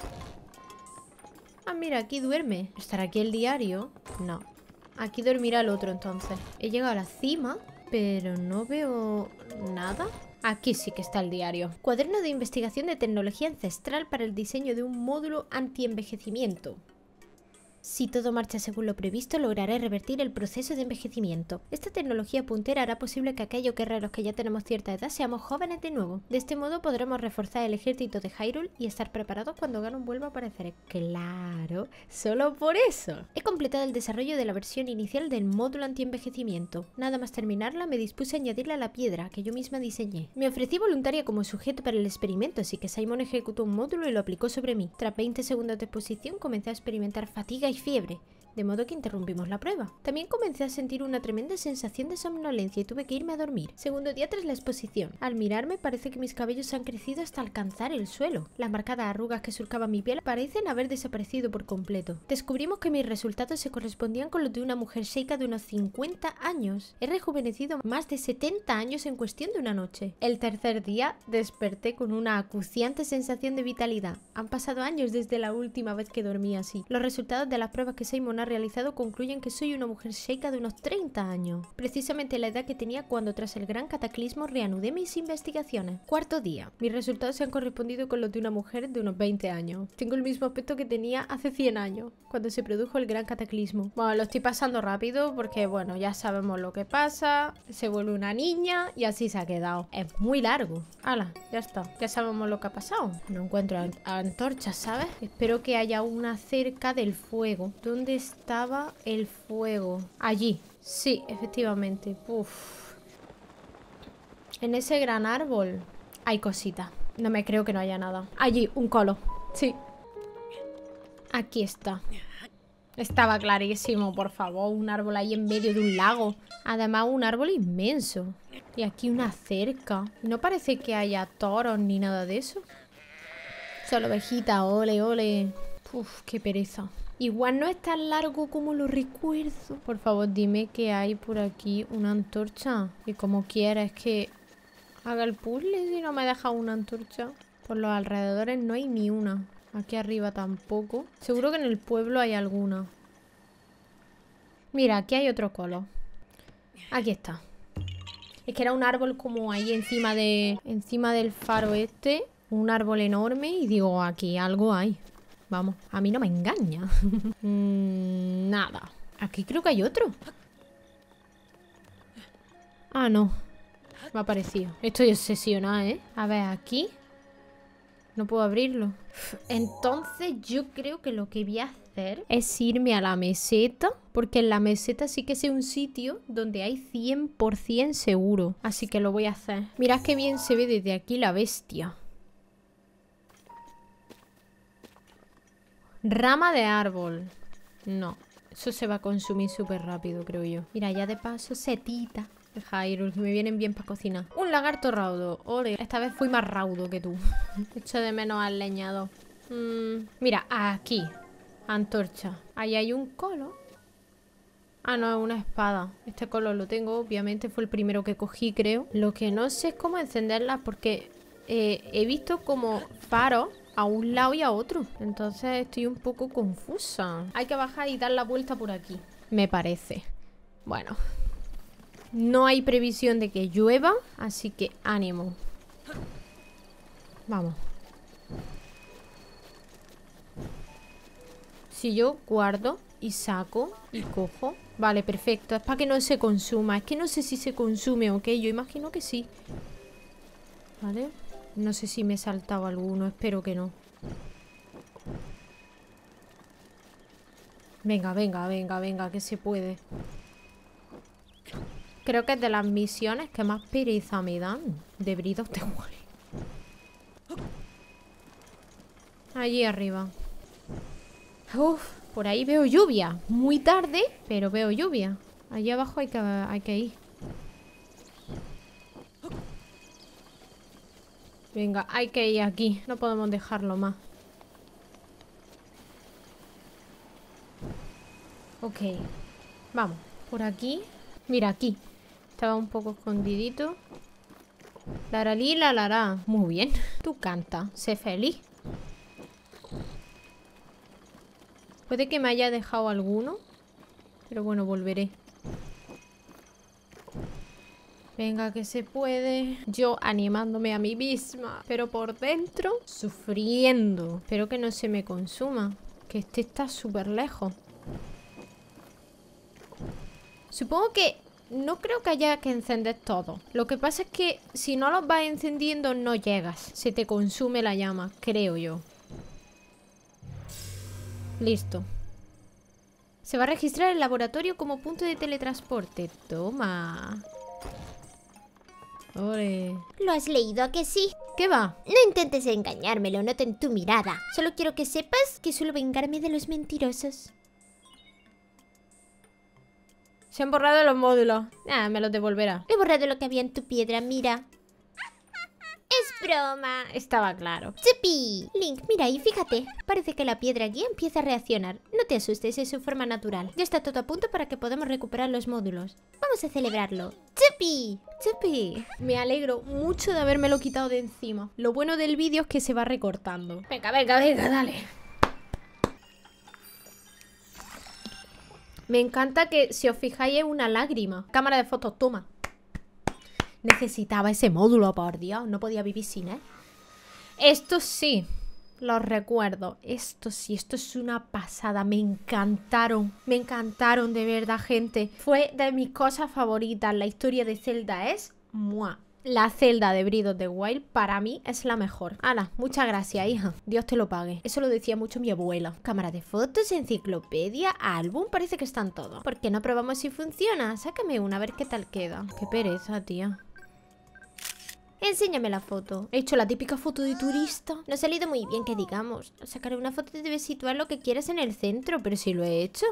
S1: Ah, mira, aquí duerme. ¿Estará aquí el diario? No. Aquí dormirá el otro entonces. He llegado a la cima, pero no veo nada. Aquí sí que está el diario. Cuaderno de investigación de tecnología ancestral para el diseño de un módulo anti-envejecimiento. Si todo marcha según lo previsto, lograré revertir el proceso de envejecimiento. Esta tecnología puntera hará posible que aquellos guerreros que ya tenemos cierta edad seamos jóvenes de nuevo. De este modo podremos reforzar el ejército de Hyrule y estar preparados cuando Ganon vuelva a aparecer. ¡Claro! ¡Solo por eso! He completado el desarrollo de la versión inicial del módulo anti-envejecimiento. Nada más terminarla, me dispuse a añadirle a la piedra que yo misma diseñé. Me ofrecí voluntaria como sujeto para el experimento, así que Simon ejecutó un módulo y lo aplicó sobre mí. Tras veinte segundos de exposición, comencé a experimentar fatiga y fiebre, de modo que interrumpimos la prueba. También comencé a sentir una tremenda sensación de somnolencia y tuve que irme a dormir. Segundo día tras la exposición. Al mirarme parece que mis cabellos han crecido hasta alcanzar el suelo. Las marcadas arrugas que surcaban mi piel parecen haber desaparecido por completo. Descubrimos que mis resultados se correspondían con los de una mujer Sheikah de unos cincuenta años. He rejuvenecido más de setenta años en cuestión de una noche. El tercer día desperté con una acuciante sensación de vitalidad. Han pasado años desde la última vez que dormí así. Los resultados de las pruebas que Simon ha ha realizado concluyen que soy una mujer Sheikah de unos treinta años. Precisamente la edad que tenía cuando tras el gran cataclismo reanudé mis investigaciones. Cuarto día. Mis resultados se han correspondido con los de una mujer de unos veinte años. Tengo el mismo aspecto que tenía hace cien años, cuando se produjo el gran cataclismo. Bueno, lo estoy pasando rápido porque, bueno, ya sabemos lo que pasa. Se vuelve una niña y así se ha quedado. Es muy largo. Hala, ya está. Ya sabemos lo que ha pasado. No encuentro an antorchas, ¿sabes? Espero que haya una cerca del fuego. ¿Dónde estaba el fuego? Allí. Sí, efectivamente. Uf. En ese gran árbol hay cositas. No me creo que no haya nada. Allí, un colo. Sí. Aquí está. Estaba clarísimo, por favor. Un árbol ahí en medio de un lago. Además, un árbol inmenso. Y aquí una cerca. No parece que haya toros ni nada de eso. Solo ovejita, ole, ole. Uf, qué pereza. Igual no es tan largo como lo recuerdo. Por favor, dime que hay por aquí una antorcha. Y como quiera, es que haga el puzzle si no me deja una antorcha. Por los alrededores no hay ni una. Aquí arriba tampoco. Seguro que en el pueblo hay alguna. Mira, aquí hay otro colo. Aquí está. Es que era un árbol como ahí encima de encima del faro este. Un árbol enorme y digo, aquí algo hay. Vamos, a mí no me engaña. mm, Nada. Aquí creo que hay otro. Ah, no. Me ha parecido. Estoy obsesionada, ¿eh? A ver, aquí no puedo abrirlo. Entonces yo creo que lo que voy a hacer es irme a la meseta. Porque en la meseta sí que es un sitio donde hay cien por cien seguro. Así que lo voy a hacer. Mirad qué bien se ve desde aquí la bestia. Rama de árbol. No, eso se va a consumir súper rápido, creo yo. Mira, ya de paso, setita. Jairo, que me vienen bien para cocinar. Un lagarto raudo. Ole, esta vez fui más raudo que tú. Echo de menos al leñador. Mm, mira, aquí. Antorcha. Ahí hay un colo. Ah, no, es una espada. Este colo lo tengo, obviamente. Fue el primero que cogí, creo. Lo que no sé es cómo encenderlas porque eh, he visto como faros a un lado y a otro. Entonces estoy un poco confusa. Hay que bajar y dar la vuelta por aquí, me parece. Bueno, no hay previsión de que llueva, así que ánimo. Vamos. Si yo guardo y saco y cojo. Vale, perfecto. Es para que no se consuma. Es que no sé si se consume o qué. Yo imagino que sí. Vale. No sé si me he saltado alguno. Espero que no. Venga, venga, venga, venga. Que se puede. Creo que es de las misiones que más pereza me dan. De Breath of the Wild. Allí arriba. Uf, por ahí veo lluvia. Muy tarde, pero veo lluvia. Allí abajo hay que, hay que ir. Venga, hay que ir aquí. No podemos dejarlo más. Ok. Vamos, por aquí. Mira, aquí. Estaba un poco escondidito. Laralí, la lará. Muy bien. Tú canta. Sé feliz. Puede que me haya dejado alguno. Pero bueno, volveré. Venga, que se puede. Yo animándome a mí misma. Pero por dentro, sufriendo. Espero que no se me consuma. Que este está súper lejos. Supongo que no creo que haya que encender todo. Lo que pasa es que si no los vas encendiendo no llegas. Se te consume la llama, creo yo. Listo. Se va a registrar el laboratorio como punto de teletransporte. Toma. Ole.
S2: ¿Lo has leído, a que sí?
S1: ¿Qué va?
S2: No intentes engañarme, lo noto en tu mirada. Solo quiero que sepas que suelo vengarme de los mentirosos.
S1: Se han borrado los módulos. Ah, me los devolverá.
S2: He borrado lo que había en tu piedra, mira. Es broma.
S1: Estaba claro.
S2: ¡Chupi! Link, mira y fíjate. Parece que la piedra guía empieza a reaccionar. No te asustes, es su forma natural. Ya está todo a punto para que podamos recuperar los módulos. Vamos a celebrarlo. ¡Chupi!
S1: ¡Chupi! Me alegro mucho de habérmelo quitado de encima. Lo bueno del vídeo es que se va recortando. Venga, venga, venga, dale. Me encanta que, si os fijáis, es una lágrima. Cámara de fotos, toma. Necesitaba ese módulo, por Dios. No podía vivir sin él. Esto sí, los recuerdo. Esto sí, esto es una pasada. Me encantaron. Me encantaron, de verdad, gente. Fue de mis cosas favoritas. La historia de Zelda es... ¡mua! La Zelda de Breath of the Wild para mí es la mejor. Ana, muchas gracias, hija. Dios te lo pague. Eso lo decía mucho mi abuela. Cámara de fotos, enciclopedia, álbum, parece que están todos. ¿Por qué no probamos si funciona? Sácame una, a ver qué tal queda. Qué pereza, tía. Enséñame la foto. He hecho la típica foto de turista.
S2: No ha salido muy bien, que digamos. Al sacar una foto debes situar lo que quieras en el centro, pero si lo he hecho.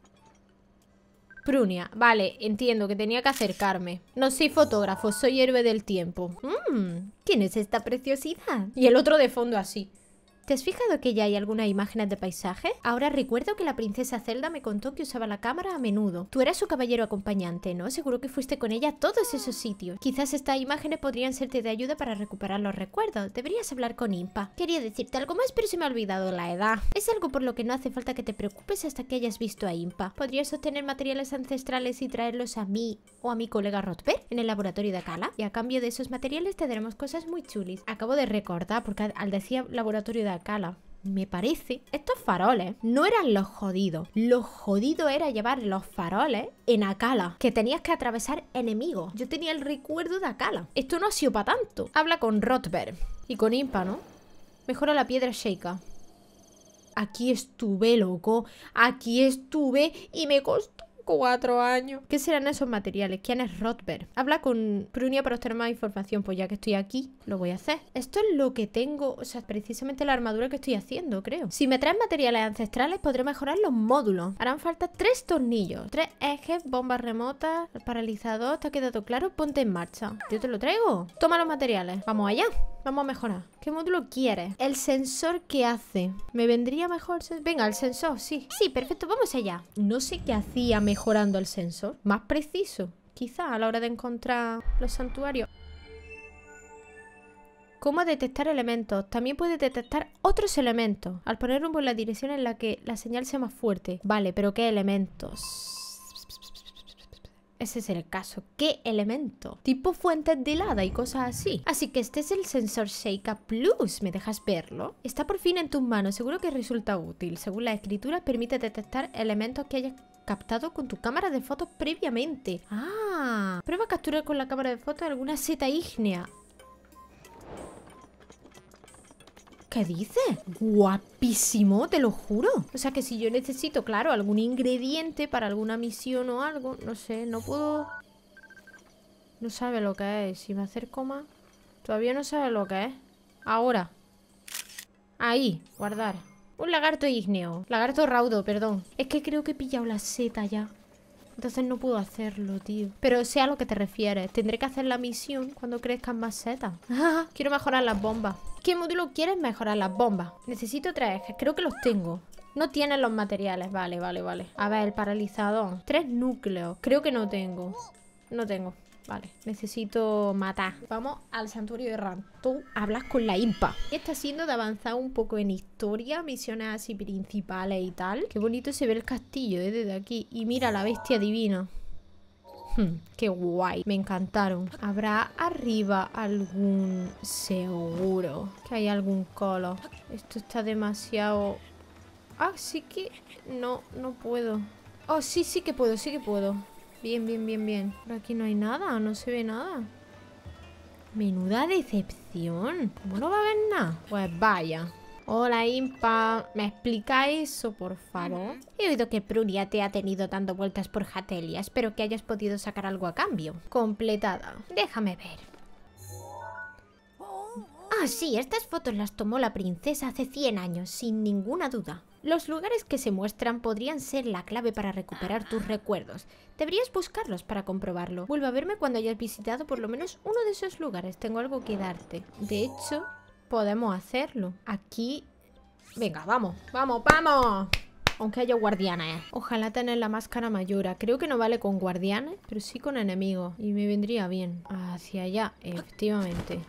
S1: Prunia, vale, entiendo que tenía que acercarme. No soy fotógrafo, soy héroe del tiempo.
S2: Mmm, ¿quién es esta preciosidad?
S1: Y el otro de fondo así.
S2: ¿Te has fijado que ya hay algunas imágenes de paisaje? Ahora recuerdo que la princesa Zelda me contó que usaba la cámara a menudo. Tú eras su caballero acompañante, ¿no? Seguro que fuiste con ella a todos esos sitios. Quizás estas imágenes podrían serte de ayuda para recuperar los recuerdos. Deberías hablar con Impa. Quería decirte algo más, pero se me ha olvidado la edad. Es algo por lo que no hace falta que te preocupes hasta que hayas visto a Impa. Podrías obtener materiales ancestrales y traerlos a mí o a mi colega Rotberg en el laboratorio de Akala. Y a cambio de esos materiales te daremos cosas muy chulis. Acabo de recordar, porque al decir laboratorio de Akala, me parece, estos faroles no eran los jodidos. Lo jodido era llevar los faroles en Akala, que tenías que atravesar enemigos. Yo tenía el recuerdo de Akala. Esto no ha sido para tanto. Habla con Rotberg y con Impa, ¿no? Mejora la piedra Sheikah. Aquí estuve, loco. Aquí estuve y me costó cuatro años. ¿Qué serán esos materiales? ¿Quién es Rotberg? Habla con Prunia para obtener más información. Pues ya que estoy aquí, lo voy a hacer. Esto es lo que tengo, o sea, precisamente la armadura que estoy haciendo, creo. Si me traen materiales ancestrales, podré mejorar los módulos. Harán falta tres tornillos, tres ejes, bombas remotas, el paralizador. ¿Te ha quedado claro? Ponte en marcha. Yo te lo traigo. Toma los materiales. Vamos allá. Vamos a mejorar. ¿Qué módulo quieres? El sensor que hace. ¿Me vendría mejor? Venga, el sensor, sí. Sí, perfecto, vamos allá.
S1: No sé qué hacía mejorando el sensor. Más preciso, quizá, a la hora de encontrar los santuarios. ¿Cómo detectar elementos? También puede detectar otros elementos al poner rumbo en la dirección en la que la señal sea más fuerte. Vale, pero ¿qué elementos? Ese es el caso. ¿Qué elemento? Tipo fuentes de helada y cosas así. Así que este es el sensor Sheikah Plus. ¿Me dejas verlo? Está por fin en tus manos. Seguro que resulta útil. Según la escritura, permite detectar elementos que hayas captado con tu cámara de fotos previamente. Ah, prueba a capturar con la cámara de fotos alguna seta ígnea. ¿Qué dices? Guapísimo, te lo juro. O sea que si yo necesito, claro, algún ingrediente para alguna misión o algo, no sé, no puedo... No sabe lo que es. Si me acerco más... Todavía no sabe lo que es. Ahora. Ahí, guardar. Un lagarto ígneo. Lagarto raudo, perdón. Es que creo que he pillado la seta ya. Entonces no puedo hacerlo, tío. Pero sé a lo que te refieres. Tendré que hacer la misión cuando crezcan más setas. Ah, quiero mejorar las bombas. ¿Qué módulo quieres mejorar las bombas? Necesito tres ejes. Creo que los tengo. No tienen los materiales. Vale, vale, vale. A ver, el paralizador. Tres núcleos. Creo que no tengo. No tengo. Vale, necesito matar. Vamos al santuario de Ran. Tú hablas con la Impa. Está siendo de avanzar un poco en historia, misiones así principales y tal. Qué bonito se ve el castillo, ¿eh? Desde aquí. Y mira la bestia divina. Hmm, qué guay. Me encantaron. ¿Habrá arriba algún... Seguro que hay algún colo? Esto está demasiado... Ah, sí que... No, no puedo. Oh, sí, sí que puedo, sí que puedo. Bien, bien, bien, bien. Por aquí no hay nada, no se ve nada. Menuda decepción. ¿Cómo no va a haber nada? Pues vaya. Hola, Impa. ¿Me explica eso, por favor?
S2: He oído que Prunia te ha tenido dando vueltas por Hatelia. Espero que hayas podido sacar algo a cambio.
S1: Completada.
S2: Déjame ver. Ah, sí, estas fotos las tomó la princesa hace cien años, sin ninguna duda. Los lugares que se muestran podrían ser la clave para recuperar tus recuerdos. Deberías buscarlos para comprobarlo. Vuelve a verme cuando hayas visitado por lo menos uno de esos lugares. Tengo algo que darte. De hecho, podemos hacerlo. Aquí... Venga, vamos, vamos, vamos. Aunque haya guardianes. Ojalá tener la máscara mayora. Creo que no vale con guardianes, pero sí con enemigos. Y me vendría bien. Hacia allá, efectivamente.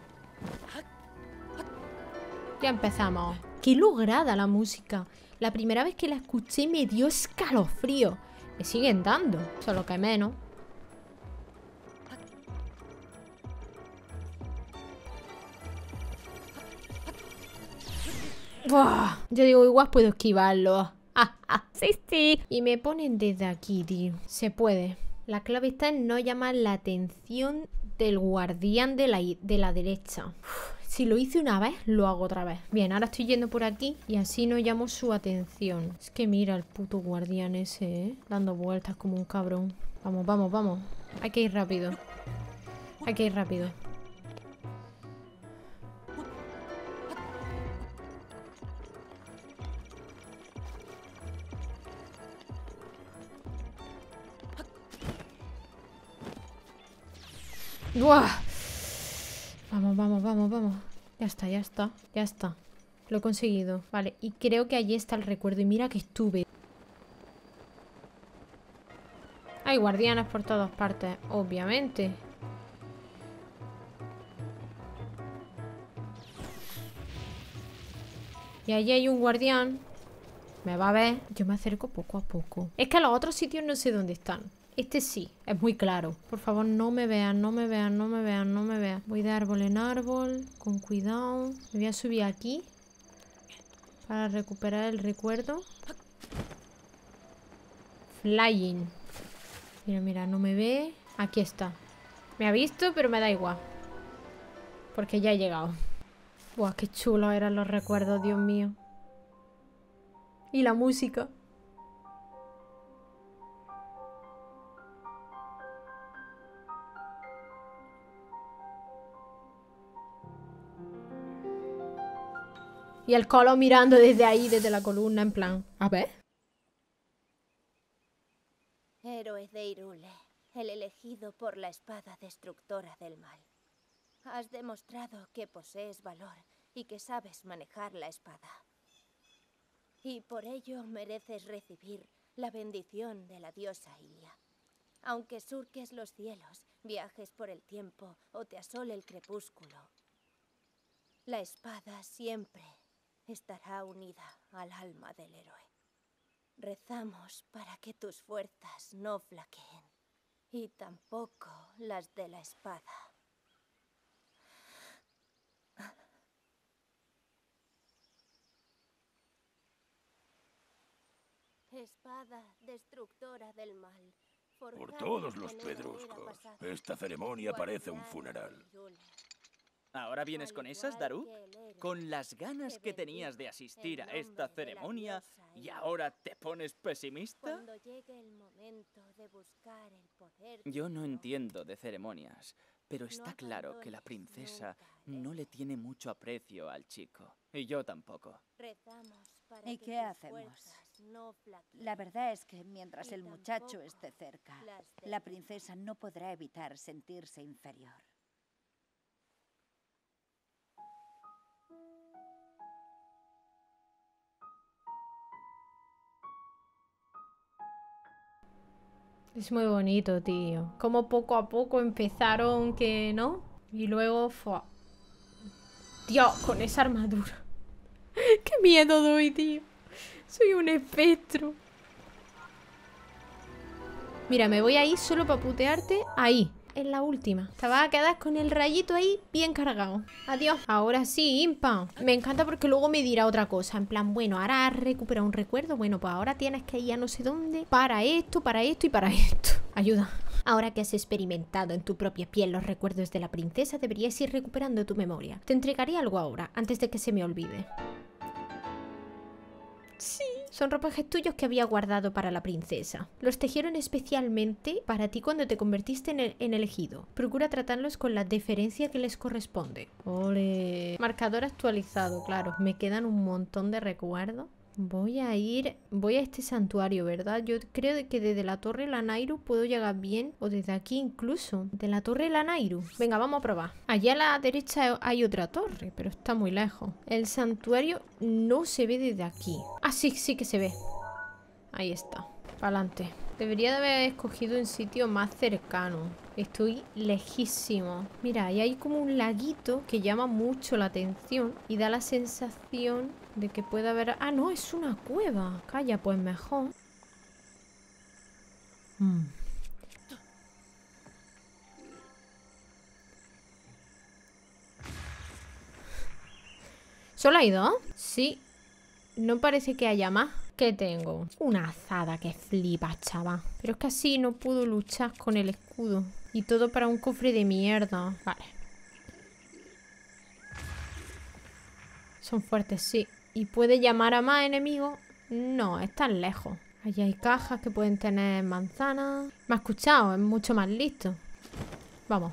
S2: Ya empezamos. Qué lograda la música. La primera vez que la escuché me dio escalofrío.
S1: Me siguen dando, solo que menos. Buah, yo digo, igual puedo esquivarlo. Ah, ah, sí, sí. Y me ponen desde aquí, tío. Se puede. La clave está en no llamar la atención del guardián de la, de la derecha. Uf, si lo hice una vez, lo hago otra vez. Bien, ahora estoy yendo por aquí y así no llamo su atención. Es que mira el puto guardián ese, ¿eh? Dando vueltas como un cabrón. Vamos, vamos, vamos. Hay que ir rápido. Hay que ir rápido. ¡Buah! Vamos, vamos, vamos, vamos. Ya está, ya está, ya está. Lo he conseguido. Vale, y creo que allí está el recuerdo. Y mira que estuve. Hay guardianes por todas partes, obviamente. Y allí hay un guardián. Me va a ver. Yo me acerco poco a poco. Es que los otros sitios no sé dónde están. Este sí, es muy claro. Por favor, no me vean, no me vean, no me vean, no me vean. Voy de árbol en árbol, con cuidado. Me voy a subir aquí para recuperar el recuerdo. Flying. Mira, mira, no me ve. Aquí está. Me ha visto, pero me da igual. Porque ya he llegado. Buah, qué chulos eran los recuerdos, Dios mío. Y la música. Y el Colo mirando desde ahí, desde la columna, en plan... A ver.
S3: Héroe de Hyrule, el elegido por la espada destructora del mal. Has demostrado que posees valor y que sabes manejar la espada. Y por ello mereces recibir la bendición de la diosa Hylia. Aunque surques los cielos, viajes por el tiempo o te asole el crepúsculo, la espada siempre estará unida al alma del héroe. Rezamos para que tus fuerzas no flaqueen, y tampoco las de la espada. Espada destructora del mal.
S4: Por todos los pedruscos. Esta ceremonia parece un funeral.
S5: ¿Ahora vienes con esas, Daruk? Con las ganas que tenías de asistir a esta ceremonia y ahora te pones pesimista. Yo no entiendo de ceremonias, pero está claro que la princesa no le tiene mucho aprecio al chico. Y yo tampoco.
S6: ¿Y qué hacemos? La verdad es que mientras el muchacho esté cerca, la princesa no podrá evitar sentirse inferior.
S1: Es muy bonito, tío. Como poco a poco empezaron que no. Y luego fue... Dios, con esa armadura. Qué miedo doy, tío. Soy un espectro. Mira, me voy a ir solo para putearte. Ahí, en la última. Te vas a quedar con el rayito ahí bien cargado. Adiós. Ahora sí, Impa. Me encanta porque luego me dirá otra cosa. En plan, bueno, ahora has recuperado un recuerdo. Bueno, pues ahora tienes que ir a no sé dónde. Para esto, para esto y para esto. Ayuda. Ahora que has experimentado en tu propia piel los recuerdos de la princesa, deberías ir recuperando tu memoria. Te entregaré algo ahora, antes de que se me olvide. Sí. Son ropajes tuyos que había guardado para la princesa. Los tejieron especialmente para ti cuando te convertiste en, el, en elegido. Procura tratarlos con la deferencia que les corresponde. ¡Ole! Marcador actualizado, claro. Me quedan un montón de recuerdos. Voy a ir... Voy a este santuario, ¿verdad? Yo creo que desde la Torre Lanayru puedo llegar bien. O desde aquí incluso. De la Torre Lanayru. Venga, vamos a probar. Allá a la derecha hay otra torre, pero está muy lejos. El santuario no se ve desde aquí. Ah, sí, sí que se ve. Ahí está. Para adelante. Debería de haber escogido un sitio más cercano. Estoy lejísimo. Mira, ahí hay como un laguito que llama mucho la atención. Y da la sensación de que puede haber... Ah, no, es una cueva. Calla, pues mejor. Mm. ¿Solo hay dos? Sí. No parece que haya más. ¿Qué tengo? Una azada que flipa, chaval. Pero es que así no puedo luchar con el escudo. Y todo para un cofre de mierda. Vale. Son fuertes, sí. ¿Y puede llamar a más enemigos? No, están lejos. Allí hay cajas que pueden tener manzanas. Me ha escuchado, es mucho más listo. Vamos.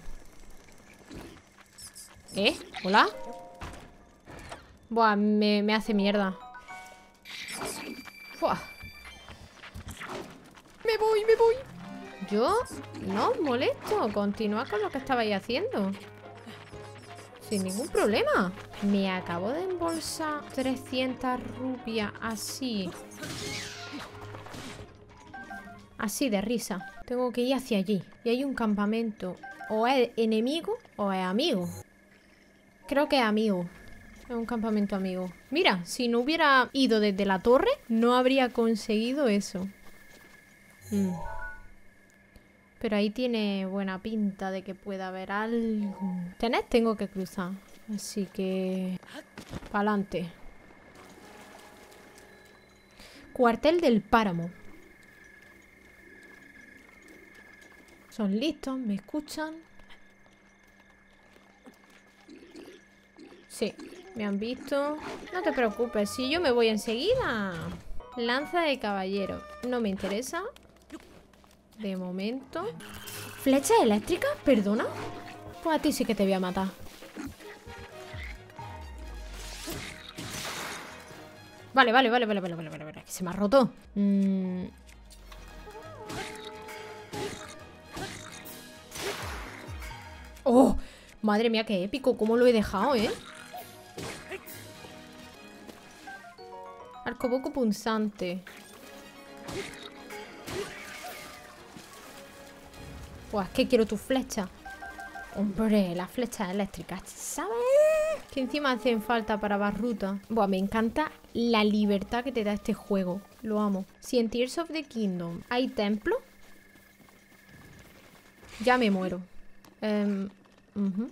S1: ¿Eh? ¿Hola? Buah, me, me hace mierda. Buah. Me voy, me voy. Yo no os molesto. Continuad con lo que estabais haciendo. Sin ningún problema. Me acabo de embolsar trescientas rupias así. Así de risa. Tengo que ir hacia allí. Y hay un campamento. O es enemigo o es amigo. Creo que es amigo. Es un campamento amigo. Mira, si no hubiera ido desde la torre, no habría conseguido eso. Mm. Pero ahí tiene buena pinta de que pueda haber algo. ¿Tenés? Tengo que cruzar. Así que... para adelante. Cuartel del Páramo. Son listos, me escuchan. Sí, me han visto. No te preocupes, si yo me voy enseguida. Lanza de caballero. No me interesa. De momento. ¿Flecha eléctrica? ¿Perdona? Pues a ti sí que te voy a matar. Vale, vale, vale, vale, vale, vale, vale, vale. Que se me ha roto. Mm. ¡Oh! Madre mía, qué épico. ¿Cómo lo he dejado, eh? Arcoboco punzante. Pues es que quiero tu flecha. Hombre, las flechas eléctricas, ¿sabes? Que encima hacen falta para barruta. Buah, me encanta la libertad que te da este juego. Lo amo. Si en Tears of the Kingdom hay templo, ya me muero. Um, uh-huh.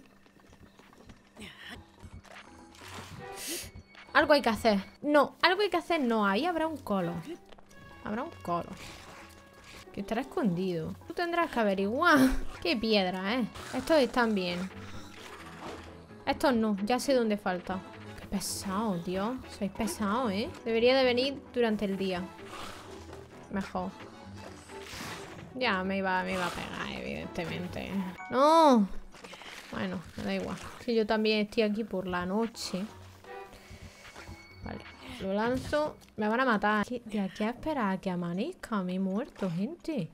S1: Algo hay que hacer. No, algo hay que hacer no. Ahí habrá un colo. Habrá un colo. Que estará escondido. Tú tendrás que averiguar. Qué piedra, ¿eh? Estos están bien. Estos no. Ya sé dónde falta. Qué pesado, tío. Sois pesados, ¿eh? Debería de venir durante el día. Mejor. Ya me iba, me iba a pegar, evidentemente. ¡No! Bueno, me da igual. Que yo también estoy aquí por la noche. Vale. Lo lanzo. Me van a matar. De aquí a esperar a que amanezca. Me he muerto, gente.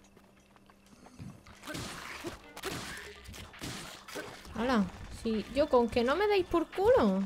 S1: Hola. Sí, yo con que no me deis por culo.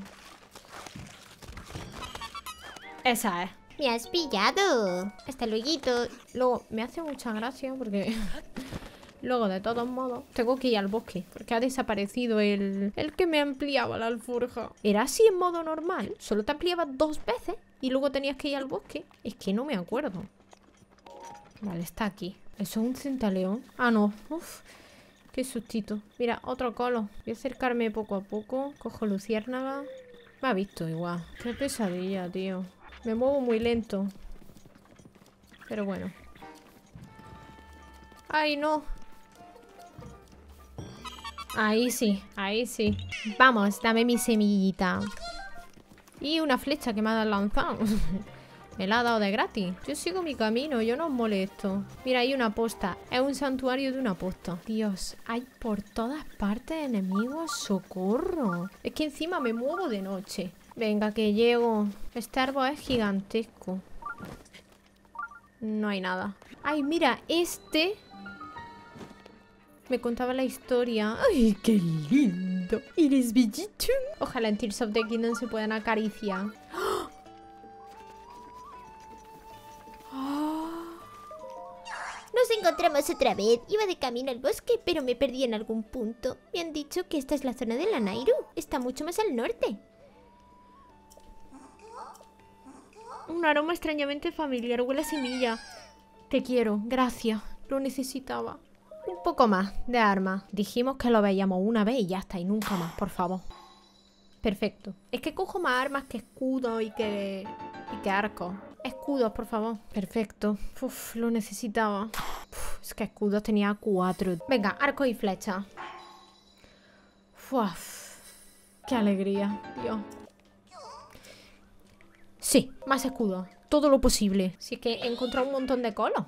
S1: Esa es.
S2: Me has pillado. Hasta luego.
S1: Luego, me hace mucha gracia porque... Luego, de todos modos, tengo que ir al bosque. Porque ha desaparecido el... El que me ampliaba la alforja. ¿Era así en modo normal? Solo te ampliaba dos veces y luego tenías que ir al bosque. Es que no me acuerdo. Vale, está aquí. ¿Eso es un centaleón? Ah, no. Uf, qué sustito. Mira, otro colo. Voy a acercarme poco a poco. Cojo luciérnaga. Me ha visto igual. Qué pesadilla, tío. Me muevo muy lento. Pero bueno. ¡Ay, no! Ahí sí, ahí sí. Vamos, dame mi semillita. Y una flecha que me ha lanzado. Me la ha dado de gratis. Yo sigo mi camino, yo no os molesto. Mira, hay una posta. Es un santuario de una posta. Dios, hay por todas partes enemigos. ¡Socorro! Es que encima me muevo de noche. Venga, que llego. Este árbol es gigantesco. No hay nada. Ay, mira, este... Me contaba la historia. ¡Ay, qué lindo! ¡Eres bellito! Ojalá en Tears of the Kingdom se puedan acariciar.
S2: Nos encontramos otra vez. Iba de camino al bosque, pero me perdí en algún punto. Me han dicho que esta es la zona de la Nayru. Está mucho más al norte.
S1: Un aroma extrañamente familiar. Huele a semilla. Te quiero. Gracias. lo necesitaba. Un poco más de armas. Dijimos que lo veíamos una vez y ya está, y nunca más, por favor. Perfecto. Es que cojo más armas que escudos y que... y que arcos. Escudos, por favor. Perfecto. Uf, lo necesitaba. Uf, es que escudos tenía cuatro. Venga, arco y flecha. Uf, qué alegría, Dios. Sí, más escudos. Todo lo posible. Sí que he encontrado un montón de colos.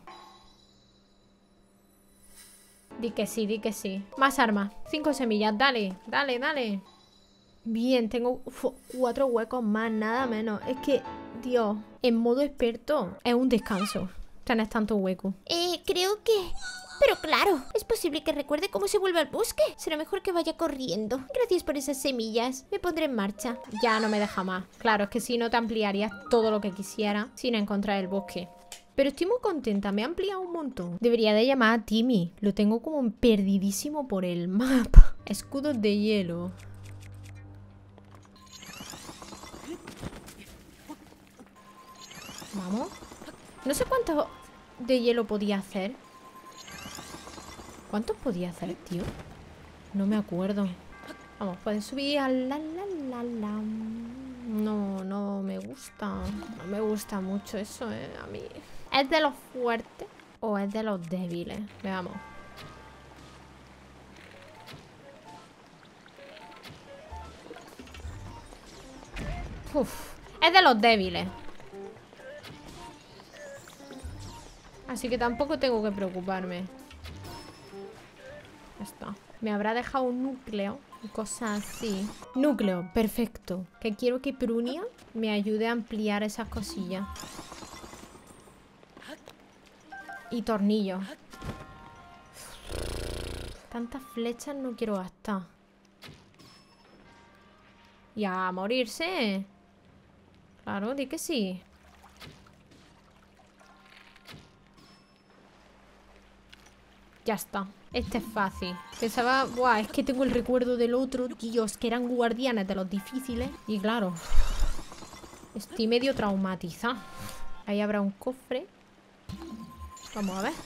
S1: Di que sí, di que sí. Más armas. Cinco semillas. Dale, dale, dale. Bien, tengo uf, cuatro huecos más, nada menos. Es que, Dios, en modo experto es un descanso tener tanto hueco.
S2: Eh, creo que... Pero claro, es posible que recuerde cómo se vuelve al bosque. Será mejor que vaya corriendo. Gracias por esas semillas. Me pondré en marcha.
S1: Ya no me deja más. Claro, es que si no te ampliarías todo lo que quisiera sin encontrar el bosque. Pero estoy muy contenta, me ha ampliado un montón. Debería de llamar a Timmy. Lo tengo como perdidísimo por el mapa. Escudos de hielo. Vamos. No sé cuántos de hielo podía hacer. ¿Cuántos podía hacer, tío? No me acuerdo. Vamos, puedes subir a la la la la. No, no me gusta. No me gusta mucho eso, eh, a mí. ¿Es de los fuertes o es de los débiles? Veamos. Uf, es de los débiles. Así que tampoco tengo que preocuparme. Ya está. Me habrá dejado un núcleo y cosas así. Núcleo, perfecto. Que quiero que Prunia me ayude a ampliar esas cosillas. Y tornillos. Tantas flechas no quiero gastar. Y a morirse. Claro, di que sí. Ya está. Este es fácil. Pensaba, buah, es que tengo el recuerdo del otro. Dios, que eran guardianes de los difíciles. Y claro, estoy medio traumatizada. Ahí habrá un cofre. Vamos a ver.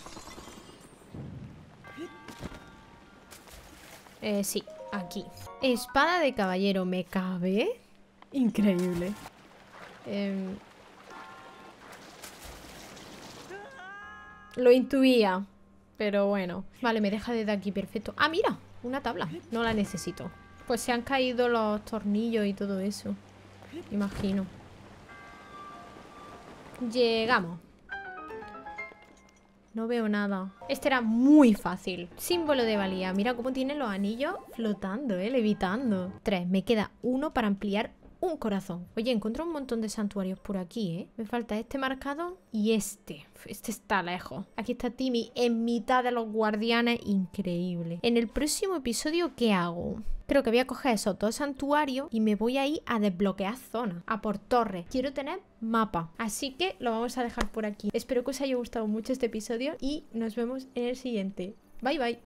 S1: Eh, sí, aquí. Espada de caballero, ¿me cabe? Increíble. Eh... Lo intuía. Pero bueno. Vale, me deja desde aquí, perfecto. Ah, mira, una tabla. No la necesito. Pues se han caído los tornillos y todo eso. Imagino. Llegamos. No veo nada. Este era muy fácil. Símbolo de valía. Mira cómo tiene los anillos flotando, eh, levitando. Tres. Me queda uno para ampliar un corazón. Oye, encontré un montón de santuarios por aquí, ¿eh? Me falta este marcado y este. Este está lejos. Aquí está Timmy en mitad de los guardianes. Increíble. En el próximo episodio, ¿qué hago? Creo que voy a coger esos dos santuarios y me voy a ir a desbloquear zonas, a por torres. Quiero tener mapa. Así que lo vamos a dejar por aquí. Espero que os haya gustado mucho este episodio y nos vemos en el siguiente. Bye, bye.